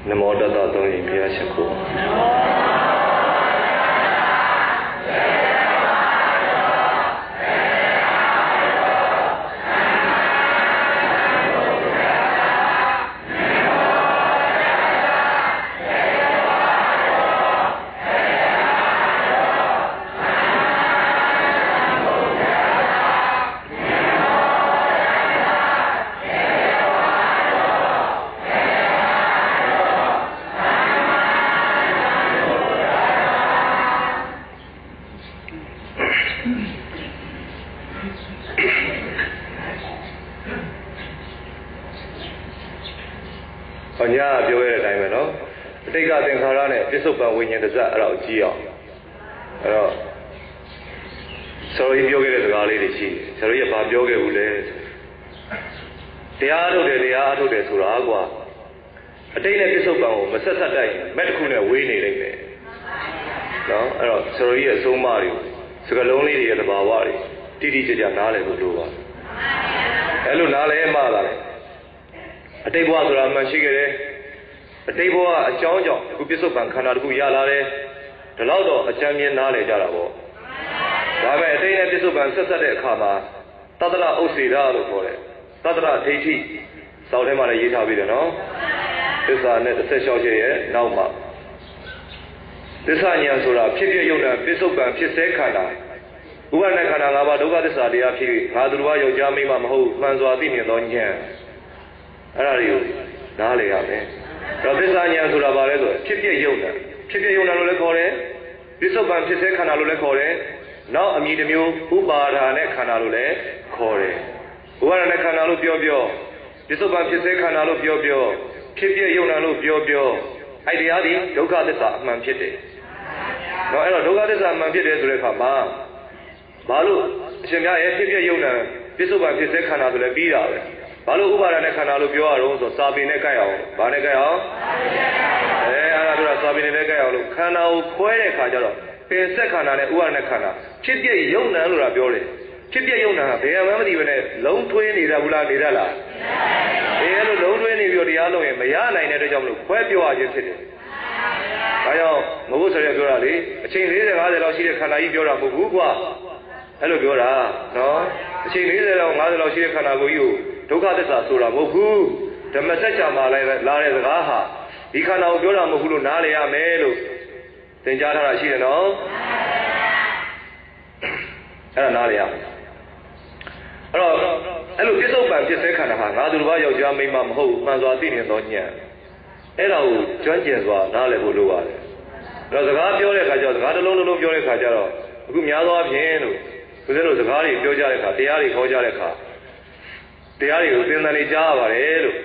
Namo Tassa 3 ရင်ဘုရားရှိခိုးညာပြောရတဲ့အတိုင်းပဲနော်အတိတ်ကသင်္ခါရနဲ့ပြစ္ဆုတ်ပံဝိညာဉ်တစ်စက်အဲ့တော့ကြည့်အောင်အဲ့တော့ဆရာကြီးပြောခဲ့တဲ့စကားလေးတွေရှိတယ်ဆရာကြီးကဘာပြောခဲ့ဘူးလဲတရားထုတ်တယ်ဆိုတာကွာအတိတ်နဲ့ပြစ္ဆုတ်ပံကိုမဆက်ဆက်တိုက်မက်တစ်ခုနဲ့ဝေးနေလိမ့်မယ်နော်အဲ့တော့ဆရာကြီးရဲ့အဆုံးအမတွေစကားလုံးလေးတွေရဲ့သဘာဝတွေတိတိကျကျနားလည်ဖို့လိုပါအဲ့လိုနားလည်မှလာတယ်အတိတ်ဘဝဆိုတာမှရှိခဲ့တယ်အတိတ်ဘဝအကြောင်းကြောင့်အခုပြစ္ဆုတ်ပံခန္ဓာတစ်ခုရလာတယ်ဒီလောက်တော့အကျဉ်းမြင်နားလည်ကြတာပေါ့ဒါပေမဲ့အတိတ်နဲ့ပြစ္ဆုတ်ပံဆက်ဆက်တဲ့အခါမှာသတ္တရဥစ္စေတာလို့ခေါ်တယ်သတ္တရဒိဋ္ဌိစောင့်ထဲမှာလည်းရေးထားပြီးတယ်နော်သစ္စာနဲ့16ချက်ရဲ့နောက်မှာသစ္စာဉာဏ်ဆိုတာဖြစ်ဖြစ်ယုံနာပြစ္ဆုတ်ပံဖြစ်စေခန္ဓာဥပါဒณะခန္ဓာ၅ပါးဒုက္ခသစ္စာတရားဖြစ်ငါသူတော်ယောက်ျားမိန်းမမဟုတ်မှန်စွာသိမြင်သောဉာဏ်အဲ့ဒါတွေကိုနားလည်ရမယ်တော့သစ္စာဉာဏ်ဆိုတာဘာလဲဆိုဖြစ်ဖြစ်ယုံနာလို့လည်းခေါ်တယ်ပြစ္ဆုတ်ပံဖြစ်စေခန္ဓာလို့လည်းခေါ်တယ်နောက်အမည်တစ်မျိုးဥပါဒာနဲ့ခန္ဓာလို့လည်းခေါ်တယ်ဥပါဒနဲ့ခန္ဓာလို့ပြောပြစ္ဆုတ်ပံဖြစ်စေခန္ဓာလို့ပြောဖြစ်ဖြစ်ယုံနာလို့ပြောအဲ့တရားဒီဒုက္ခသစ္စာအမှန်ဖြစ်တယ်တော့အဲ့တော့ဒုက္ခသစ္စာအမှန်ဖြစ်တယ်ဆိုတဲ့အခါမှာဘာလို့အရှင်များရဲ့ဖြစ်ဖြစ်ယုံနာပြစ္ဆုတ်ပံဖြစ်စေခန္ဓာဆိုလည်းပြီးတာပဲဘာလို့ဥပါဒနဲ့ခန္ဓာလို့ပြောရတော့ဆိုစာပေနဲ့ကြိုက်အောင်ဗာနဲ့ကြိုက်အောင်အဲ့ဒါပြောတာစာပေနဲ့ကြိုက်အောင်လို့ခန္ဓာကိုခွဲတဲ့အခါကျတော့ပင်ဆက်ခန္ဓာနဲ့ဥပါဒနဲ့ခန္ဓာဖြစ်ပြယုံနာလို့တာပြောတယ်ဖြစ်ပြယုံနာကဘယ်မှမသိဘဲနဲ့လုံးထွေးနေတာဘူးလားနေတတ်လားအဲ့လိုလုံးထွေးနေပြီးတော့တရားလုံးရင်မရနိုင်တဲ့အတွက်ကြောင့်မလို့ခွဲပြောရခြင်းဖြစ်တယ်ဒါကြောင့်မဟုတ်ဆိုရပြောတာလေအချိန်40 50လောက်ရှိတဲ့ခန္ဓာကြီးပြောတာမဟုတ်ဘူးကွာအဲ့လိုပြောတာနော်အချိန်40လောက်50လောက်ရှိတဲ့ခန္ဓာကိုယ်ကြီးကိုဒုက္ခသစ္စာဆိုတာမဟုတ်ဘူးဓမ္မစကြာမှာလည်းလာတဲ့စကားဟာဒီခန္ဓာကိုပြောတာမဟုတ်ဘူးလို့နားလည်ရမယ်လို့သင်ကြားထားတာရှိတယ်နော်အဲ့ဒါနားလည်ရမယ်အဲ့လိုပြစ္ဆုတ်ပံဖြစ်စေခန္ဓာဟာငါသူတစ်ပါးယောက်ျားမိန်းမမဟုတ်မှန်စွာသိနေသောဉာဏ်အဲ့ဒါကိုကျွမ်းကျင်စွာနားလည်ဖို့လိုပါတယ်အဲ့တော့စကားပြောတဲ့အခါကျတော့စကားတစ်လုံးပြောတဲ့အခါကျတော့အခုများသောအားဖြင့်လို့ဘုရားတို့စကားတွေပြောကြတဲ့အခါတရားတွေခေါ်ကြတဲ့အခါတရားတွေကိုသင်္သန်နေကြားရပါတယ်လို့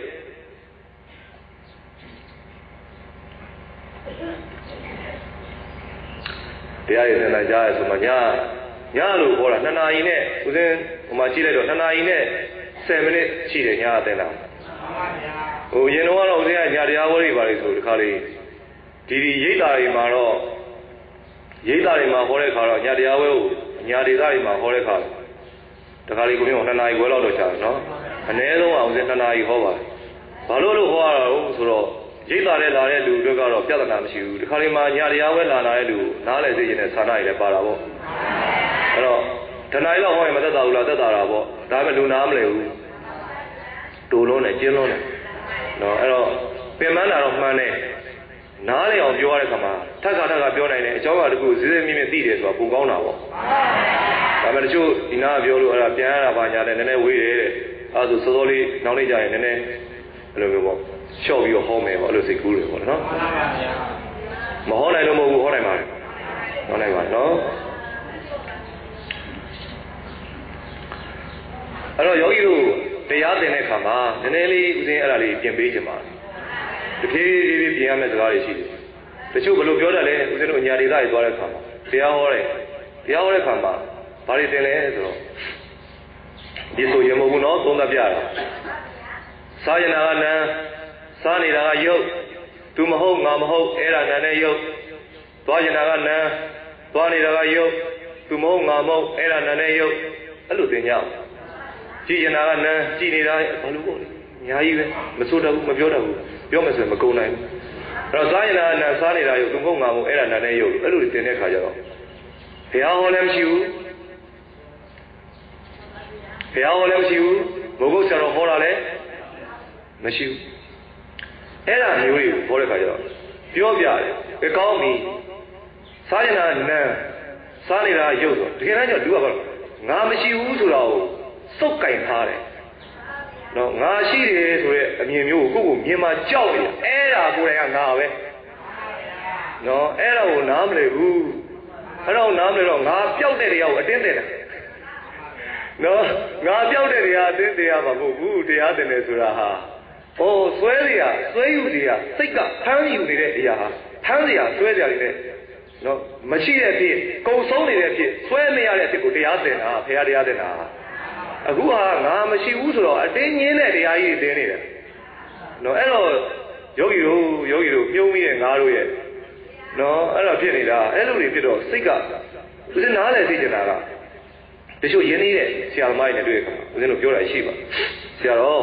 တရားတွေသင်္သန်ကြားရဆိုမှညလို့ခေါ်တာ2 နာရီနဲ့ဦးဇင်းဟိုမှာကြည့်လိုက်တော့2 နာရီနဲ့10 မိနစ်ရှိတယ်ညအသင်တာဟိုရင်တော့ဦးဇင်းကညတရားဝဲတွေပါလေဆိုတခါလေးဒီရိပ်တာတွေမှာတော့ရိပ်တာတွေမှာဟောတဲ့ခါတော့ညတရားဝဲကိုညဒေသတွေမှာဟောတဲ့ခါတခါလေးကိုမျိုး2 နာရီခွဲလောက်တော့ကြာတယ်နော်အနည်းဆုံးအောင်စင်2 နာရီဟောပါတယ်ဘာလို့ဟောရတာလဲဆိုတော့ရိပ်တာနဲ့လာတဲ့လူတွေကတော့ပြဿနာမရှိဘူးဒီခါလေးမှာညတရားဝဲလာတဲ့လူနားလည်သိခြင်းနဲ့ဆန္ဒရည်လည်းပါတာပေါ့အဲ့တော့2 နာရီလောက်ဟောရင်မသက်သာဘူးလားသက်သာတာပေါ့ဒါပေမဲ့လူနားမလဲဘူးတူလုံးနဲ့ကျင်းလုံးနဲ့နော်အဲ့တော့ပင်ပန်းတာတော့မှန်တယ်နားလည်အောင်ပြောရတဲ့ခါမှာထပ်ခါပြောနိုင်တယ်အကြောင်းအရာတစ်ခုဈေးမြင့်သိတယ်ဆိုတာပုံကောင်းတာပေါ့ဒါပေမဲ့တချို့ဒီနားပြောလို့အဲ့ဒါပြန်ရတာပါညာတယ်နည်းနည်းဝေးတယ်တဲ့အဲ့ဒါဆိုစောစောလေးနောက်လေးကြာရင်နည်းနည်းအဲ့လိုမျိုးပေါ့လျှော့ပြီးတော့ဟောမယ်ပေါ့အဲ့လိုစိတ်ကူးတယ်ပေါ့နော်မဟောနိုင်လို့မဟုတ်ဘူးဟောနိုင်ပါတယ်ဟောနိုင်ပါနော်အဲ့တော့ယောဂီတို့တရားသင်တဲ့အခါမှာနည်းနည်းလေးဦးဇင်းအဲ့ဒါလေးပြင်ပေးခြင်းပါတဖြည်းဖြည်းပြင်ရမယ့်စကားတွေရှိတယ်တချို့ဘယ်လိုပြောတတ်လဲဦးဇင်းတို့ညာဒေသတွေသွားတဲ့အခါမှာတရားဟောတဲ့အခါမှာဘာတွေသင်လဲဆိုတော့ဒီဆိုရင်မဟုတ်ဘူးနော်သုံးသပ်ပြတာစားရနာကနံစားနေတာကယုတ်သူမဟုတ်ငါမဟုတ်အဲ့ဒါနံနဲ့ယုတ်သွားရနာကနံသွားနေတာကယုတ်သူမဟုတ်ငါမဟုတ်အဲ့ဒါနံနဲ့ယုတ်အဲ့လိုသင်ကြအောင်ကြည်ရနာကနံကြည်နေတာဘာလို့ပေါ့လဲညာကြီးပဲမစိုးတော့ဘူးမပြောတော့ဘူးပြောမယ်ဆိုရင်မကုန်နိုင်ဘူးအဲ့တော့စားရင်နာနာစားနေတာရုပ်သူမဟုတ်ငါမို့အဲ့ဒါနာနဲ့ရုပ်အဲ့လိုတင်တဲ့ခါကျတော့ဘုရားဟောလည်းမရှိဘူးဘုရားဟောလည်းမရှိဘူးဘုဂုတ်ဆရာတော်ဟောတာလည်းမရှိဘူးအဲ့ဒါမျိုးတွေကိုဟောတဲ့ခါကျတော့ပြောပြတယ်ကောင်းပြီစားရင်နာနာစားနေတာရုပ်ဆိုတကယ်တမ်းကျလူကဘာငါမရှိဘူးဆိုတော့စုပ်ကင်ထားတယ်နော်ငါရှိတယ်ဆိုတဲ့အမြင်မျိုးကိုကိုမြင်မှကြောက်နေတာအဲ့ဒါကိုယ်တိုင်ကငါပဲနော်အဲ့ဒါကိုနားမလည်ဘူးအဲ့တော့နားမလည်တော့ငါပျောက်တဲ့တရားကိုအတင်းတင်တယ်နော်ငါပျောက်တဲ့တရားအတင်းတရားမှာမဟုတ်ဘူးတရားတင်တယ်ဆိုတာဟာဟိုဆွဲရဆွဲယူစရာစိတ်ကဖမ်းယူနေတဲ့အရာဟာဖမ်းစရာဆွဲစရာတွေနဲ့နော်မရှိတဲ့အဖြစ်ကုံဆုံးနေတဲ့အဖြစ်ဆွဲမရတဲ့အဖြစ်ကိုတရားတင်တာဘုရားတရားတင်တာအခုဟာငါမရှိဘူးဆိုတော့အတင်းငင်းတဲ့တရားကြီးတွေတင်နေတယ်နော်အဲ့တော့ယောဂီတို့ပြုံးပြီးတဲ့ငါတို့ရဲ့နော်အဲ့တော့ဖြစ်နေတာအဲ့လိုတွေဖြစ်တော့စိတ်ကဦးဇင်းနားလည်းသိကြတာကတချို့ရင်းနှီးတဲ့ဆရာသမားတွေနဲ့တွေ့တဲ့အခါဦးဇင်းတို့ပြောတာရှိပါဆရာတော်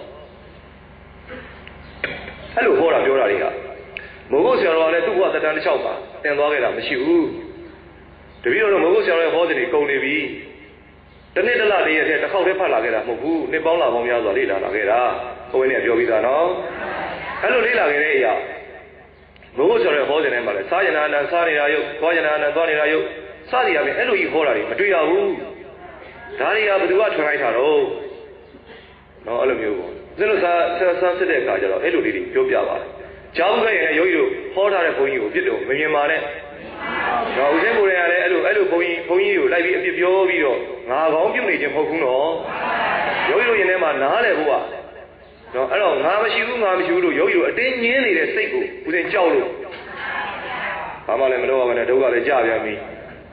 အဲ့လိုဟောတာပြောတာတွေကမိုးကုတ်ဆရာတော်ကလည်းသူ့ဘဝသက်တမ်းတစ်လျှောက်ပါသင်သွားခဲ့တာမရှိဘူးတပည့်တော်မိုးကုတ်ဆရာတော်ရဲ့ဟောစဉ်တွေကုန်နေပြီတနေ့တစ်လတည်းရဲ့တစ်ခေါက်တည်းဖတ်လာခဲ့တာမဟုတ်ဘူးနှစ်ပေါင်းလာပေါင်းများစွာလေ့လာလာခဲ့တာဘုန်းကြီးကပြောပြီးသားနော်အဲ့လိုလေ့လာခဲ့တဲ့အရာမိုးကုတ်ဆရာတော်ရဲ့ဟောစဉ်ထဲမှာလည်းစားရနာနာစားနေတာယုတ်သွားရနာနာသွားနေတာယုတ်စသည်အပြင်အဲ့လိုကြီးဟောတာတွေမတွေ့ရဘူးဒါတွေကဘယ်သူကထွန်လိုက်တာတော့နော်အဲ့လိုမျိုးပေါ့ဦးဇင်းတို့စားစစ်တဲ့အခါကျတော့အဲ့လိုလေးတွေပြောပြပါတယ်ကြောင်းခဲ့ရင်ယောဂီတို့ဟောထားတဲ့ဘုန်းကြီးကိုပြစ်တော့မမြင်ပါနဲ့တော့ဦးဇင်းကိုယ်တိုင်ကလည်းအဲ့လိုဘုန်းကြီးကိုလိုက်ပြီးအပြစ်ပြောပြီးတော့ငါကောင်းပြုနေခြင်းမဟုတ်ဘူးနော်ယောဂီတို့ရင်ထဲမှာနားလည်ဖို့ကနော်အဲ့တော့ငါမရှိဘူးလို့ယောဂီတို့အတင်းငင်းနေတဲ့စိတ်ကိုဦးဇင်းကြောက်လို့ဘာမှလည်းမလုပ်ရဘဲနဲ့ဒုက္ခလည်းကြပြန်ပြီ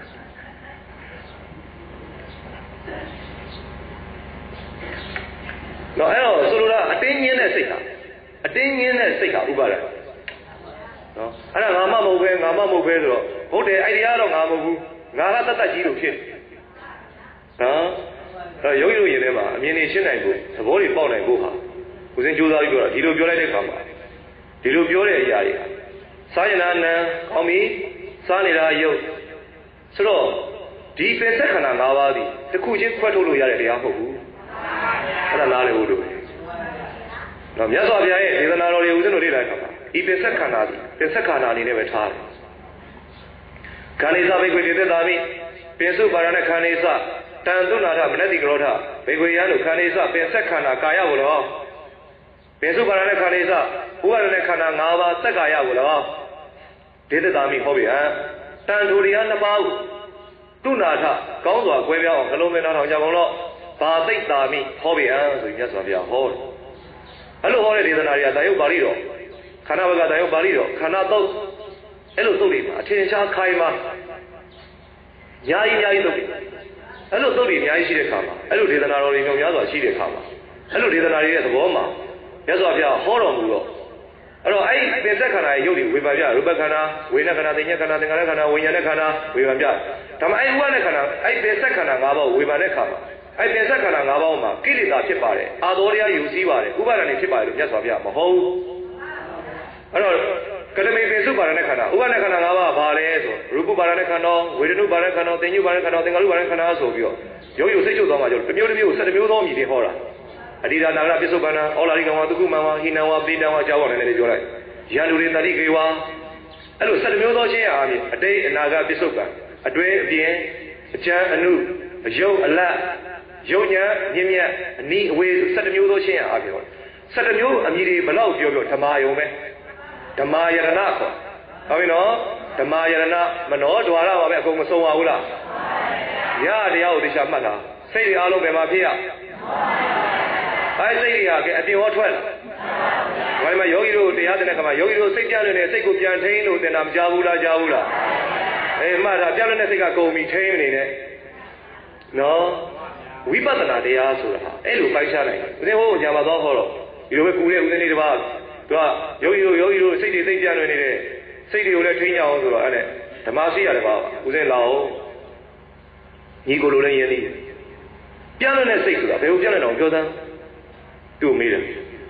နော်အဲ့တော့ဆိုလိုတာအတင်းငင်းတဲ့စိတ်ဟာဥပါဒ်နော်အဲ့ဒါငါမှမဟုတ်ပဲဆိုတော့ဟုတ်တယ်အဲ့ဒီကတော့ငါမဟုတ်ဘူးငါကတတ်တတ်ကြီးလို့ဖြစ်နော်အဲ့ရုပ်ရုပ်ရင်ထဲမှာအမြင်နေရှင်းနိုင်ဖို့သဘောတွေပေါက်နိုင်ဖို့ဟာဦးစင်းကြိုးစားပြီးပြောတာဒီလိုပြောလိုက်တဲ့အခါမှာဒီလိုပြောတဲ့အရာတွေစားရနာနံကောင်းပြီစားနေတာရုပ်ဆိုတော့ဒီပင်ဆက်ခန္ဓာ၅ပါးသည်တစ်ခုချင်းခွဲထုတ်လို့ရတဲ့တရားမဟုတ်ဘူးအဲ့ဒါလားလေဟုတ်လို့နော်မြတ်စွာဘုရားရဲ့ဒေသနာတော်တွေဦးဇင်းတို့လေ့လာကြပါဒီပင်ဆက်ခန္ဓာသည်ပင်ဆက်ခန္ဓာအနေနဲ့ပဲထားတယ်ခန္ဓာစဘိကွေတေသာမိပင်စုပါရဏခန္ဓာစတန်တုနာထမနတိကရောထဘိကွေယံတို့ခန္ဓာစပင်ဆက်ခန္ဓာကာယကိုလောပင်စုပါရဏခန္ဓာစဥပါရဏခန္ဓာ၅ပါးစက်ကာယကိုလောဒေသသာမိဟောပြီဟမ်တန်ထိုတရားနှစ်ပါးကိုတုနာထကောင်းစွာကွဲပြားအောင်နှလုံးသွင်းထောင်ကြပါတော့ဘာသိတာမိဟောပြီဟမ်ဆိုပြီးမြတ်စွာဘုရားဟောတယ်အဲ့လိုဟောတဲ့ဒေသနာတွေကတာယုတ်ပါဠိတော်ခန္ဓာဘကတာယုတ်ပါဠိတော်ခန္ဓာသုတ်အဲ့လိုသုတ်တွေမှာအထင်ရှားခိုင်းမှာညာကြီးသုတ်တွေအဲ့လိုသုတ်တွေအများကြီးရှိတဲ့ခါမှာအဲ့လိုဒေသနာတော်တွေညောင်များစွာရှိတဲ့ခါမှာအဲ့လိုဒေသနာတွေရဲ့သဘောမှာမြတ်စွာဘုရားဟောတော်မူတော့အဲ့တော့အဲ့ဒီပင်ဆက်ခန္ဓာရဲ့ယုတ်တွေဝေဖန်ပြရူပခန္ဓာဝေဒနာခန္ဓာသင်္ညခန္ဓာသင်္ခါရခန္ဓာဝိညာဉ်ခန္ဓာဝေဖန်ပြဒါမှအဲ့ဥပါဒခန္ဓာအဲ့ပင်ဆက်ခန္ဓာ၅ပါးဝေဖန်တဲ့ခါမှာအဲ့ပင်ဆက်ခန္ဓာ၅ပါးမှာကိလေသာဖြစ်ပါတယ်အာသောတရားယူစည်းပါတယ်ဥပါဒဏ်တွေဖြစ်ပါတယ်လို့မြတ်စွာဘုရားမဟုတ်ဘူးအဲ့တော့ကလမေပင်စုပါဒနဲ့ခန္ဓာဥပါဒခန္ဓာ၅ပါးဘာလဲဆိုရူပပါဒနဲ့ခန္ဓာဝေဒနုပါဒနဲ့ခန္ဓာသင်္ညုပါဒနဲ့ခန္ဓာသင်္ခါရုပါဒနဲ့ခန္ဓာဆိုပြီးတော့ရုပ်ရုပ်စိတ်ချုပ်သွားမှာကြောင့်တစ်မျိုးကို7မျိုးသောအမည်တွေဟောတာအတိဒါနာဂရပစ္စုပန်နာဩလာရိကံဝါသုကုမံဝါဟိနံဝါပိတံဝါကြောက်အောင်လည်းပြောလိုက်ယန္တုရေတတိကေဝါအဲ့လို7မျိုးသောရှင်းရအားဖြင့်အတိတ်အနာဂတ်ပစ္စုပန်အတွင်းအပြင်အကျမ်းအနုအယုတ်အလတ်ယုံညာမြင့်မြတ်အနီးအဝေး7မျိုးသောရှင်းရအားဖြင့်7မျိုးအမည်တွေဘလောက်ပြောဓမ္မယုံပဲဓမ္မယရဏခေါ်ဟုတ်ပြီနော်ဓမ္မယရဏမနောဒွါရပါပဲအကုန်မဆုံးပါဘူးလားရတရားကိုတရားမှတ်တာစိတ်တွေအားလုံးပဲမှာဖြစ်ရအဲစိတ်တွေကအပြင်ဟောထွက်လာဘာမှယောဂီတို့တရားတဲ့ခါမှာယောဂီတို့စိတ်ပြလွင်တဲ့စိတ်ကိုပြန်ထိန်းလို့တင်တာမကြဘူးလားကြားဘူးလားမှတ်တာပြလွင်တဲ့စိတ်ကကုန်ပြီထိန်းနေတယ်နော်ဝိပဿနာတရားဆိုတာအဲ့လိုပိုက်ချနိုင်တယ်ဦးဇင်းဟိုညာမှာတော့ဟောတော့ဒီလိုပဲကူတဲ့ဦးဇင်းလေးတစ်ပါးသူကယောဂီတို့စိတ်တွေသိပြလွင်နေတဲ့စိတ်တွေကိုလည်းထိန်းကြအောင်ဆိုတော့အဲ့ဒါဓမ္မရှိရတယ်ပါဦးဇင်းလာအောင်ညီကိုလိုလည်းယဉ်နေပြလွင်တဲ့စိတ်ဆိုတာဘယ်လိုပြလွင်တော့ပြောသမ်းသူ့မေးတယ်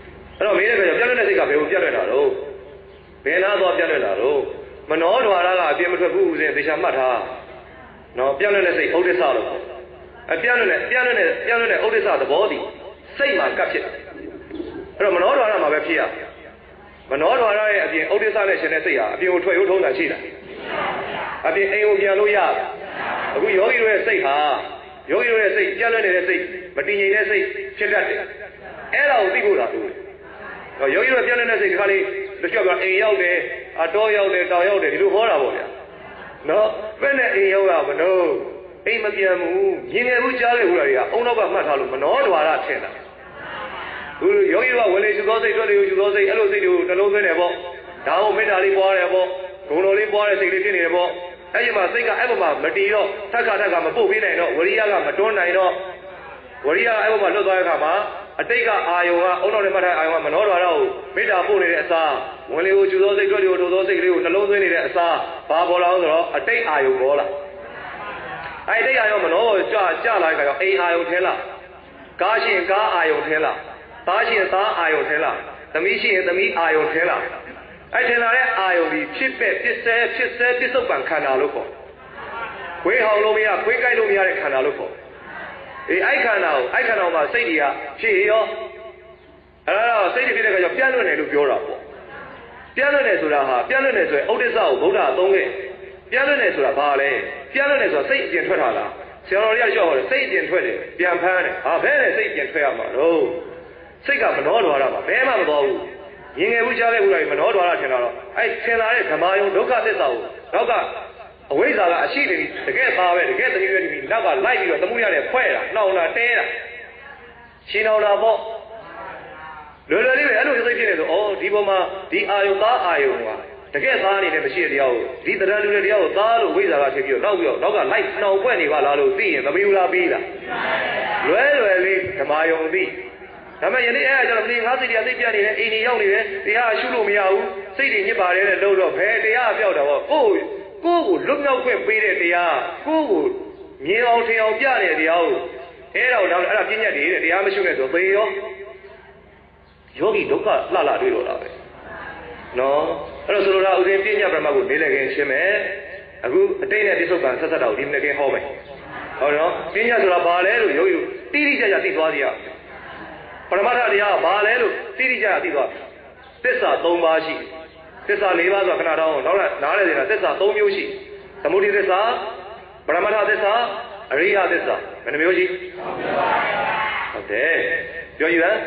တော့မင်းလည်းပြောပြတ်တဲ့စိတ်ကဘယ်ကိုပြတ်လွတ်တာတော့ဘယ်နာသွားပြတ်လွတ်တာတော့မနောဒွါရကအပြင်းမထွက်ဘူးဦးစင်သေချာမှတ်ထားနော်ပြတ်လွတ်တဲ့စိတ်ဥဒိစ္စလို့ပြတ်လွတ်တဲ့ဥဒိစ္စသဘောတည်စိတ်မှာကပ်ဖြစ်အဲ့တော့မနောဒွါရမှာပဲဖြစ်ရမနောဒွါရရဲ့အပြင်ဥဒိစ္စနဲ့ရှင်တဲ့စိတ်ဟာအပြင်ကိုထွက်ရုံထုံးတာရှိတာအပြင်အိမ်ကိုပြန်လို့ရအခုယောဂီတို့ရဲ့စိတ်ဟာယောဂီတို့ရဲ့စိတ်ပြတ်လွတ်နေတဲ့စိတ်မတည်ငြိမ်တဲ့စိတ်ဖြစ်တတ်တယ်အဲ့ဒါကိုသိဖို့တာလို့ယောဂီတို့ပြတ်လွတ်တဲ့စိတ်ခါလေးတချို့ကအိမ်ရောက်တယ်အတော်ရောက်တယ်တောင်ရောက်တယ်ဒီလိုဟောတာပေါ့ဗျာနော်ဘယ်နဲ့အိမ်ရောက်ရမလို့အိမ်မပြန်ဘူးမြင်ငယ်ဘူးကြားခဲ့ဘူးလားတွေကအုံနောက်ကမှတ်ထားလို့မနောဒွါရထင်တာသူယောဂီကဝေလေရှုသောစိတ်တွေ့လေရှုသောစိတ်အဲ့လိုစိတ်တွေကိုနှလုံးသွင်းတယ်ပေါ့ဒါကိုမေတ္တာလေးပွားတယ်ပေါ့ဂုဏ်တော်လေးပွားတဲ့စိတ်လေးဖြစ်နေတယ်ပေါ့အဲ့ဒီမှာစိတ်ကအဲ့ဘက်မှာမတည်တော့ထက်ခါမပုတ်ပေးနိုင်တော့ဝရိယကမတွန်းနိုင်တော့ဝရိယအဲ့ဘက်မှာလွတ်သွားတဲ့အခါမှာအတိတ်ကအာယုံကအုံတော်နဲ့မှတ်ထားအာယုံကမနောဒွါရကိုမေတ္တာပို့နေတဲ့အစားဝင်လေကိုရှုသောစိတ်တွေ့လေကိုထိုသောစိတ်ကလေးကိုနှလုံးသွင်းနေတဲ့အစားဘာပေါ်လာအောင်ဆိုတော့အတိတ်အာယုံပေါ်လာအဲ့ဒီအာယုံမနောကြလာတဲ့အခါကျအိမ်အာယုံထဲလာကားရှိရင်ကားအာယုံထဲလာသားရှိရင်သားအာယုံထဲလာသမီးရှိရင်သမီးအာယုံထဲလာအဲ့ထင်လာတဲ့အာယုံဒီဖြစ်ပဲပစ္စုပန်ခန္ဓာလို့ခေါ်ခွေးဟောင်လို့မရခွေးကြိုက်လို့မရတဲ့ခန္ဓာလို့ခေါ်အဲ့ခန္ဓာမှာစိတ်တွေကဖြစ်ရောအဲ့တော့စိတ်တွေဖြစ်တဲ့အခါကျပြန့်လွင့်တယ်လို့ပြောတာပေါ့ပြန့်လွင့်တယ်ဆိုတာဟာပြန့်လွင့်တယ်ဆိုရင်ဥဒိစ္စကိုဗုဒ္ဓအသုံးခဲ့ပြန့်လွင့်တယ်ဆိုတာဘာလဲပြန့်လွင့်တယ်ဆိုတာစိတ်အပြင်ထွက်တာလားဆရာတော်တွေကပြောတယ်စိတ်အပြင်ထွက်တယ်ပြန်ဖမ်းတယ်ဟာဘယ်နဲ့စိတ်အပြင်ထွက်ရမှာတော့စိတ်ကမနောဒွါရမှာဘယ်မှမသွားဘူးရင်ငယ်ဘူးကြားခဲ့ဘူးလားမနောဒွါရထင်တာတော့အဲ့ထင်လာတဲ့ဓမ္မယုံဒုက္ခသစ္စာကိုနောက်ကအဝိဇ္ဇာကအရှိတယ်တကယ်ပါပဲတကယ်တကယ်ပဲဒီနောက်ကလိုက်ပြီးတော့သမှုရတဲ့ဖွဲ့တာနှောင်တာတဲတာရှင်းအောင်တာပေါ့လွယ်လွယ်လေးပဲအဲ့လိုစိတ်ဖြစ်နေဆိုဩဒီပေါ်မှာဒီအာယုံသားအာယုံကတကယ်သားအနေနဲ့မရှိတဲ့တရားကိုဒီတရားလူတဲ့တရားကိုသားလို့ဝိဇ္ဇာကဖြစ်ပြီးတော့နောက်ကလိုက်နှောင်ဖွဲ့နေပါလားလို့သိရင်မပြီးဘူးလားပြီးလားလွယ်လေးဓမ္မယုံသိဒါပေမဲ့ယနေ့အဲ့အကြောင်းမင်းငါစိတ်တရားသိပြနေတယ်အိမ်ကြီးရောက်နေတယ်တရားရှုလို့မရဘူးစိတ်တွေညစ်ပါတယ်တဲ့လို့တော့ဘယ်တရားပြောက်တာပေါ့ကိုယ်ကိုလွတ်မြောက်ခွင့်ပေးတဲ့တရားကိုမြင်အောင်ထင်အောင်ပြတဲ့တရားကိုအဲ့ဒါပြညတ်တွေတဲ့တရားမရှိနဲ့ဆိုသေရောယောဂီဒုက္ခလှတွေ့တော့တာပဲနော်အဲ့တော့ဆိုလိုတာဥစဉ်ပြညတ်ပရမတ်ကိုနေလည်းခင်ရှင်းမယ်အခုအတိတ်နဲ့ပြစ္ဆုတ်ကံဆက်ဆက်တော့ဒီမနေ့ကဟောမယ်ဟုတ်နော်ပြညတ်ဆိုတာဘာလဲလို့ယောဂီတိတိကျကျသိသွားကြရပရမတ္ထတရားဘာလဲလို့တိတိကျကျသိသွားသစ္စာ၃ပါးရှိသစ္စာ၄ပါးဆိုတာခဏတောင်းနောက်နားလည်နေတာသစ္စာ၃မျိုးရှိသမုဒိသစ္စာပရမတ္ထသစ္စာအရိယသစ္စာဘယ်နှမျိုးရှိဟုတ်တယ်ပြောယူဟမ်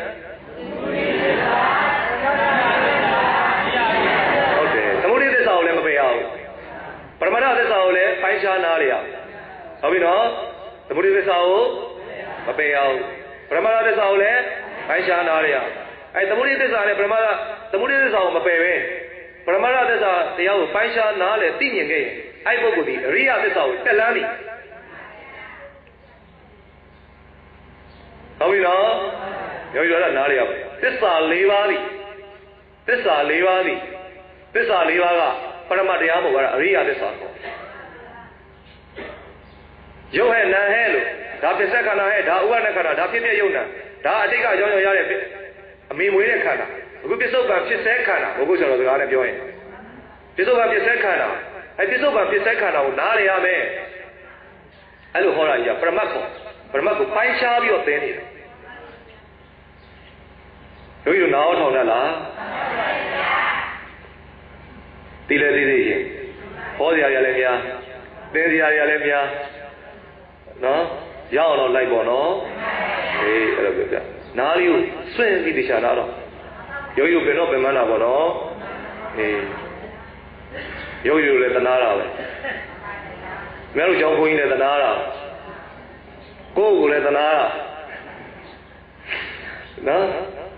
ဟုတ်တယ်သမုဒိသစ္စာကိုလည်းမပယ်အောင်ပရမတ္ထသစ္စာကိုလည်းပိုင်းခြားနားလေအောင်ဟုတ်ပြီနော်သမုဒိသစ္စာကိုမပယ်အောင်ပရမတ္ထသစ္စာကိုလည်းပိုင်းခြားနားလေအောင်အဲသမုဒိသစ္စာနဲ့သမုဒိသစ္စာကိုမပယ်ပဲပရမတ္ထသစ္စာတရားကိုပိုင်းခြားနားလေသိမြင်ခဲ့ရင်အဲ့ပုဂ္ဂိုလ်ဒီအရိယသစ္စာကိုတက်လန်းပြီဟုတ်ပြီနော်ယောဂီတို့ကနားလေရပါသစ္စာ၄ပါးသည်သစ္စာ၄ပါးသည်သစ္စာ၄ပါးကပရမတ်တရားမဟုတ်ဘူးအရိယသစ္စာကိုရုပ်ဟဲ့နာဟဲ့လို့ဒါပစ္စက္ခဏာဟဲ့ဒါဥပါဒခန္ဓာဒါဖြစ်ပြယုံနာဒါအတိတ်ကကြောင်းကြောင်းရတဲ့အမေမွေးတဲ့ခန္ဓာအခုပစ္စုပန်ဖြစ်စေခန္ဓာဘုရားကျွန်တော်စကားနဲ့ပြောရင်ပစ္စုပန်ဖြစ်စေခန္ဓာအဲပစ္စုပန်ဖြစ်စေခန္ဓာကိုနားလေရမယ်အဲ့လိုဟောတာကြီးကပရမတ်ကိုပိုင်းခြားပြီးတော့သင်နေတယ်တို့ရနားထောင်တတ်လားသိလေသိရင်ဟောစရာရလည်းများသင်စရာရလည်းများနော်ရအောင်တော့လိုက်ပေါ့နော်အေးအဲ့လိုပြောပြနားလေးကိုစွန့်ပြီးတရားနာတော့ယောဂီတို့ဘယ်တော့ပြန်မှန်းတာပေါ့နော်အေးယောဂီတို့လည်းသနာတာပဲမင်းတို့ကျောင်းခွင်းကြီးလည်းသနာတာကိုယ့်ကိုယ်လည်းသနာတာနော်